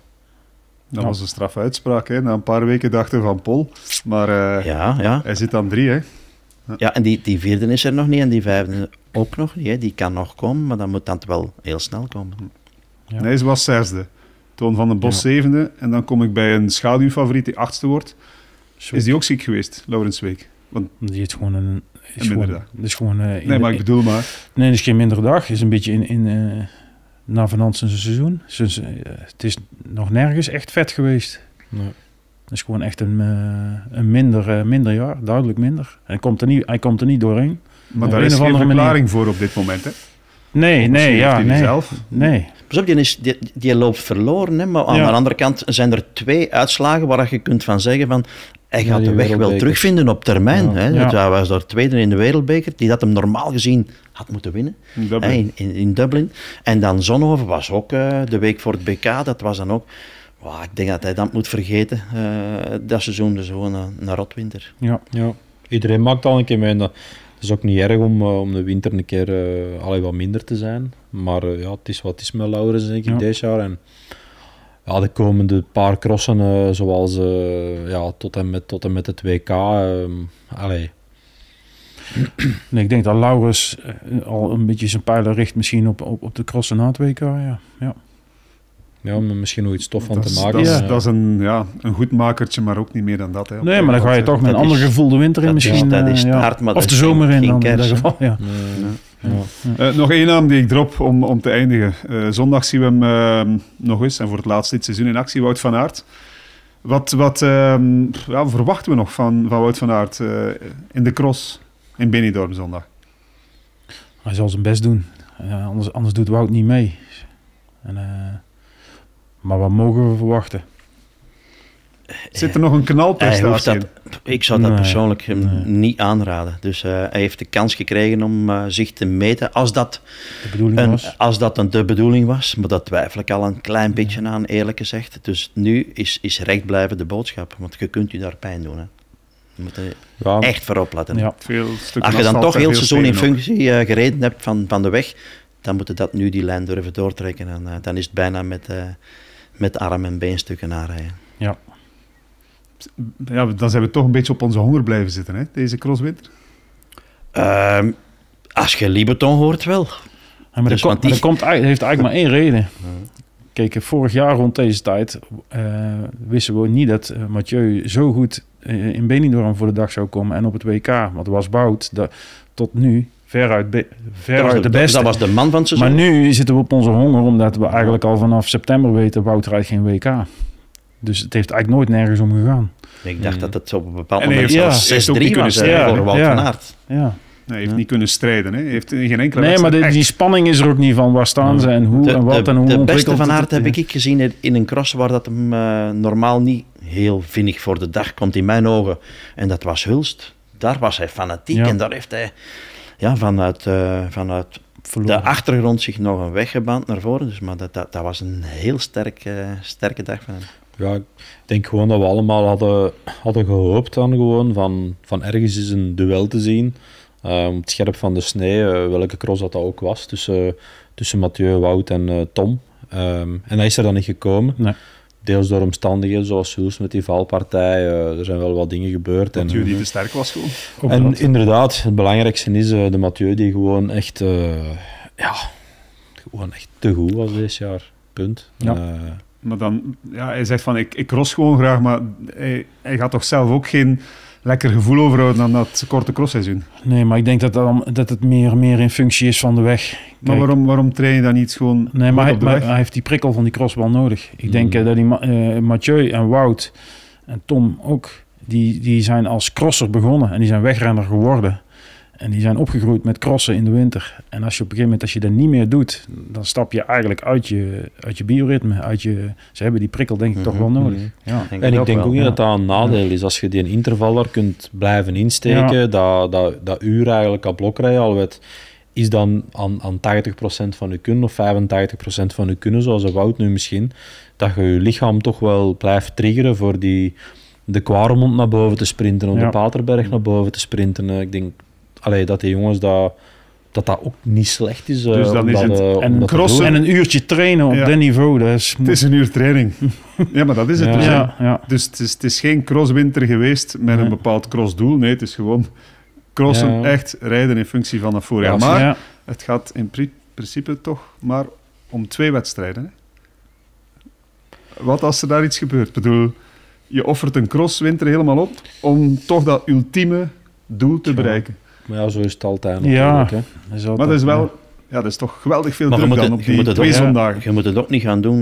Dat was een straffe uitspraak. Hè. Na een paar weken dachten van Paul. Maar uh, ja, ja. hij zit aan drie, hè. Ja, ja, en die, die vierde is er nog niet en die vijfde ook nog niet. Hè. Die kan nog komen, maar dan moet dat wel heel snel komen. Ja. Nee, ze was zesde. Toon van den Bos ja. zevende. En dan kom ik bij een schaduwfavoriet die achtste wordt. Zo. Is die ook ziek geweest, Laurens Week? Want die heeft gewoon een... Is een gewoon, dag. is gewoon, uh, nee, de, maar ik bedoel maar... Nee, het is geen mindere dag. Het is een beetje in... in uh, na Van Hansen zijn seizoen. Dus, uh, het is nog nergens echt vet geweest. Nee. Het is gewoon echt een, uh, een minder, uh, minder jaar, duidelijk minder. Hij komt er niet, hij komt er niet doorheen. Maar daar is geen verklaring manier. voor op dit moment, hè? Nee, nee, ja, nee. Zelf. nee. Pas op, die, is, die, die loopt verloren, hè, maar aan ja. de andere kant zijn er twee uitslagen waar je kunt van zeggen van hij gaat ja, de weg wel terugvinden op termijn. Ja. Hè. Ja. Dat was daar tweede in de wereldbeker, die dat hem normaal gezien had moeten winnen. In Dublin. Hè, in, in, in Dublin. En dan Zonhoven was ook uh, de week voor het B K, dat was dan ook... Wow, ik denk dat hij dat moet vergeten, uh, dat seizoen, dus gewoon een, een rotwinter. Ja, ja, iedereen maakt al een keer mee. Dat is ook niet erg om, uh, om de winter een keer uh, allee, wat minder te zijn. Maar uh, ja, het is wat het is met Laurens, denk ik, ja. dit jaar. En ja, de komende paar crossen, uh, zoals uh, ja, tot, en met, tot en met het W K. Uh, allee. Nee, ik denk dat Laurens uh, al een beetje zijn pijlen richt misschien op, op, op de crossen na het W K. Ja. Ja. Ja, om misschien nog iets stof van dat te is, maken. Dat is, ja. dat is een, ja, een goed makertje, maar ook niet meer dan dat. Hè, nee, maar dan ga je toch met een ander gevoel de winter in misschien. Dat is uh, hard, maar of de zomer in dan in dat geval. Ja. Nee, nee. Ja. Uh, nog één naam die ik drop om, om te eindigen. Uh, zondag zien we hem uh, nog eens en voor het laatst dit seizoen in actie, Wout van Aert. Wat, wat uh, ja, verwachten we nog van, van Wout van Aert uh, in de cross in Benidorm zondag? Hij zal zijn best doen. Uh, anders, anders doet Wout niet mee. En, uh, maar wat mogen we verwachten? Zit er nog een knalprestatie in? Ik zou dat nee, persoonlijk hem nee. niet aanraden. Dus uh, hij heeft de kans gekregen om uh, zich te meten. Als dat, de bedoeling een, was. als dat een, de bedoeling was, maar dat twijfel ik al een klein beetje aan, eerlijk gezegd. Dus nu is, is recht blijven de boodschap. Want je kunt u daar pijn doen. Hè. Je moet er ja. echt voor opletten. Ja. Veel als je dan toch heel seizoen in functie uh, gereden hebt van, van de weg, dan moet je dat nu die lijn durven doortrekken. En uh, dan is het bijna met, uh, met arm- en beenstukken aanrijden. Ja. Ja, dan zijn we toch een beetje op onze honger blijven zitten, hè, deze crosswinter. Uh, als je Libeton hoort, wel. Ja, maar dus, dat, die... dat komt, heeft eigenlijk maar één reden. Kijk, vorig jaar rond deze tijd uh, wisten we niet dat uh, Mathieu zo goed uh, in Benidorm voor de dag zou komen en op het W K. Want het was Wout dat, tot nu veruit, be, veruit de, de beste. Dat was de man van het seizoen. Maar nu zitten we op onze honger, omdat we eigenlijk al vanaf september weten, Wout rijdt geen W K. Dus het heeft eigenlijk nooit nergens om gegaan. Ik dacht mm. dat het op een bepaald en moment ja, zes drie was ja, voor Wout ja, van Aert. Ja. Nee, hij heeft ja. niet kunnen strijden. Hè. Hij heeft geen enkele nee, maar de, echt... die spanning is er ook niet van. Waar staan ja. ze en hoe de, en wat de, en hoe de ontwikkeld. De beste van Aert het, heb ja. ik gezien in een cross waar dat hem uh, normaal niet heel vinnig voor de dag komt in mijn ogen. En dat was Hulst. Daar was hij fanatiek ja. en daar heeft hij ja, vanuit, uh, vanuit de achtergrond zich nog een weg gebaand naar voren. Dus, maar dat, dat, dat was een heel sterk, uh, sterke dag van hem. Ja, ik denk gewoon dat we allemaal hadden, hadden gehoopt dan gewoon van, van ergens eens een duel te zien. Uh, op het scherp van de snee, uh, welke cross dat, dat ook was, tussen, tussen Mathieu, Wout en uh, Tom. Um, en dat is er dan niet gekomen. Nee. Deels door omstandigheden zoals Jules met die valpartij. Uh, er zijn wel wat dingen gebeurd. Mathieu en, die te sterk was gewoon. Ook en dat. Inderdaad, het belangrijkste is uh, de Mathieu die gewoon echt, uh, ja, gewoon echt te goed was dit jaar. Punt. Ja. Uh, Maar dan, ja, hij zegt van, ik, ik cross gewoon graag, maar hij, hij gaat toch zelf ook geen lekker gevoel overhouden aan dat korte crossseizoen. Nee, maar ik denk dat, dat, dat het meer, meer in functie is van de weg. Kijk, maar waarom, waarom train je dan niet gewoon nee, maar hij, op de maar weg? hij heeft die prikkel van die cross wel nodig. Ik mm. denk uh, dat die uh, Mathieu en Wout en Tom ook, die, die zijn als crosser begonnen en die zijn wegrenner geworden. En die zijn opgegroeid met crossen in de winter. En als je op een gegeven moment, als je dat niet meer doet, dan stap je eigenlijk uit je, uit je bioritme. Uit je, ze hebben die prikkel denk ik mm-hmm. toch wel nodig. Ja. En ik denk ook niet dat dat een nadeel is. Als je die een intervaller kunt blijven insteken, ja. dat, dat, dat uur eigenlijk aan blokrijden al weet, is dan aan, aan tachtig procent van je kunnen of vijfentachtig procent van je kunnen, zoals een Wout nu misschien, dat je je lichaam toch wel blijft triggeren voor die, de Kwaremond naar boven te sprinten, of ja. de Paterberg naar boven te sprinten. Ik denk... Allee, dat die jongens dat, dat dat ook niet slecht is. Uh, dus dan is het uh, en, crossen, en een uurtje trainen op ja. dat niveau. Dat is... Het is een uur training. Ja, maar dat is het. Ja. Dus, ja, ja. dus het, is, het is geen crosswinter geweest met nee. een bepaald crossdoel. Nee, het is gewoon crossen, ja. echt rijden in functie van het voorjaar. Ja, maar ja. het gaat in principe toch maar om twee wedstrijden. Hè? Wat als er daar iets gebeurt? Ik bedoel, je offert een crosswinter helemaal op om toch dat ultieme doel te ja. bereiken. Maar ja, zo is het altijd. Ja, hè. Is maar dat is wel, ja, dat is toch geweldig veel maar druk dan het, op die twee ook, zondagen. Je moet het ook niet gaan doen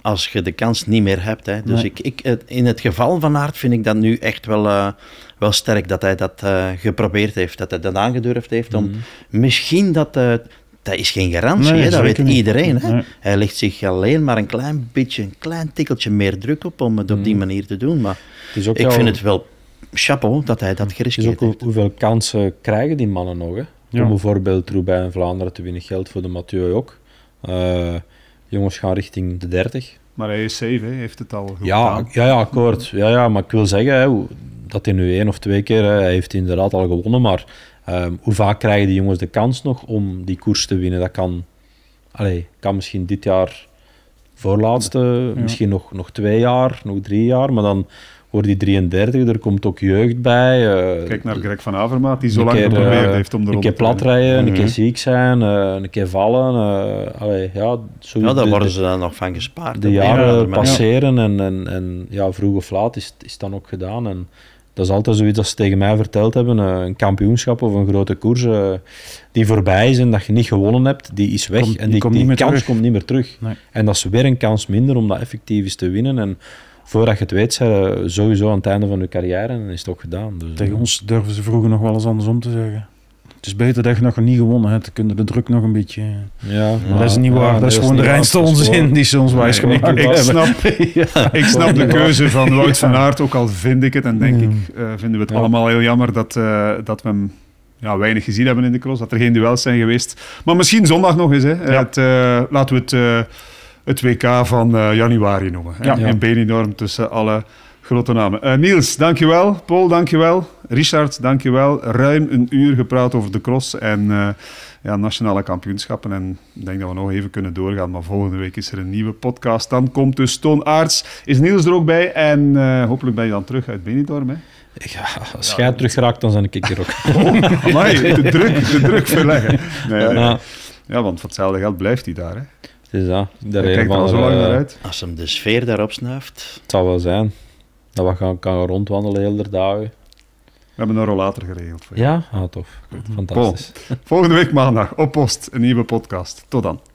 als je de kans niet meer hebt. Hè. Dus Nee. ik, ik, in het geval van Aert vind ik dat nu echt wel, uh, wel sterk dat hij dat uh, geprobeerd heeft, dat hij dat aangedurfd heeft. Om Mhm. misschien dat... Uh, dat is geen garantie, Nee, hè, dat weet zeker niet. iedereen. Hè. Nee. Hij legt zich alleen maar een klein beetje, een klein tikkeltje meer druk op om het op die Mhm. manier te doen. Maar Het is ook ik wel- vind het wel chapeau dat hij dat Het is geriskeerd ook hoe- heeft. hoeveel kansen krijgen die mannen nog. Hè? Ja. Om bijvoorbeeld Roubaix en Vlaanderen te winnen geldt voor de Mathieu ook. Uh, jongens gaan richting de dertig. Maar hij is safe, hè. Hij heeft het al goed Ja, gedaan. ja, ja, akkoord. Ja, ja, maar ik wil zeggen hè, hoe- dat hij nu één of twee keer, hè, hij heeft inderdaad al gewonnen, maar um, hoe vaak krijgen die jongens de kans nog om die koers te winnen? Dat kan, allez, kan misschien dit jaar voorlaatste, Ja. misschien nog, nog twee jaar, nog drie jaar, maar dan wordt die drieëndertig, er komt ook jeugd bij. Uh, Kijk naar Greg van Avermaat, die zo een lang keer, geprobeerd uh, heeft om de Een ronde keer te winnen. platrijden, een Mhm. keer ziek zijn, uh, een keer vallen. Uh, allee, ja, zo Ja, daar de- worden de- ze dan nog van gespaard. de op een of jaren andere manier. passeren en, en, en ja, vroeg of laat is, is het dan ook gedaan. En dat is altijd zoiets als ze tegen mij verteld hebben, uh, een kampioenschap of een grote koers uh, die voorbij is en dat je niet gewonnen hebt, die is weg. Komt- en die die, komt die niet meer kans terug. komt niet meer terug. Nee. En dat is weer een kans minder om dat effectief eens te winnen. En voordat je het weet, zijn we sowieso aan het einde van je carrière en dan is het ook gedaan. Dus, Tegen ons durven ze vroeger nog wel eens andersom te zeggen. Het is beter dat je nog niet gewonnen hebt. Dan kunnen de druk nog een beetje... ja, Maar dat is niet waar. dat is gewoon de reinste onzin die ze ons wijs Nee, gemaakt ik, ik hebben. snap, ik snap de keuze van Wout van Aert, ook al vind ik het en denk Ja. ik, uh, vinden we het Ja. allemaal heel jammer dat, uh, dat we hem ja, weinig gezien hebben in de cross, dat er geen duels zijn geweest. Maar misschien zondag nog eens. Hè. Ja. Het, uh, laten we het, uh, het W K van uh, januari noemen. Hè. Ja. In Benidorm tussen alle grote namen. Uh, Niels, dankjewel. Paul, dankjewel. Richard, dankjewel. Ruim een uur gepraat over de cross en uh, ja, nationale kampioenschappen. En ik denk dat we nog even kunnen doorgaan, maar volgende week is er een nieuwe podcast. Dan komt dus Toon Aerts. Is Niels er ook bij en uh, hopelijk ben je dan terug uit Benidorm, hè? Ja, als jij terug raakt, dan ben ik er ook. Oh, amai, de druk, de druk verleggen. Nee, nee. Ja, Ja, want voor hetzelfde geld blijft hij daar, hè? het is dat. De Hij reden kijkt er al van, zo lang uh, naar uit. Als hem de sfeer daarop snuift. Het zal wel zijn dat we gaan, kan rondwandelen heel de dagen. We hebben een rollator geregeld voor je. Ja? Ah, tof. Fantastisch. Volgende week maandag op Post, een nieuwe podcast. Tot dan.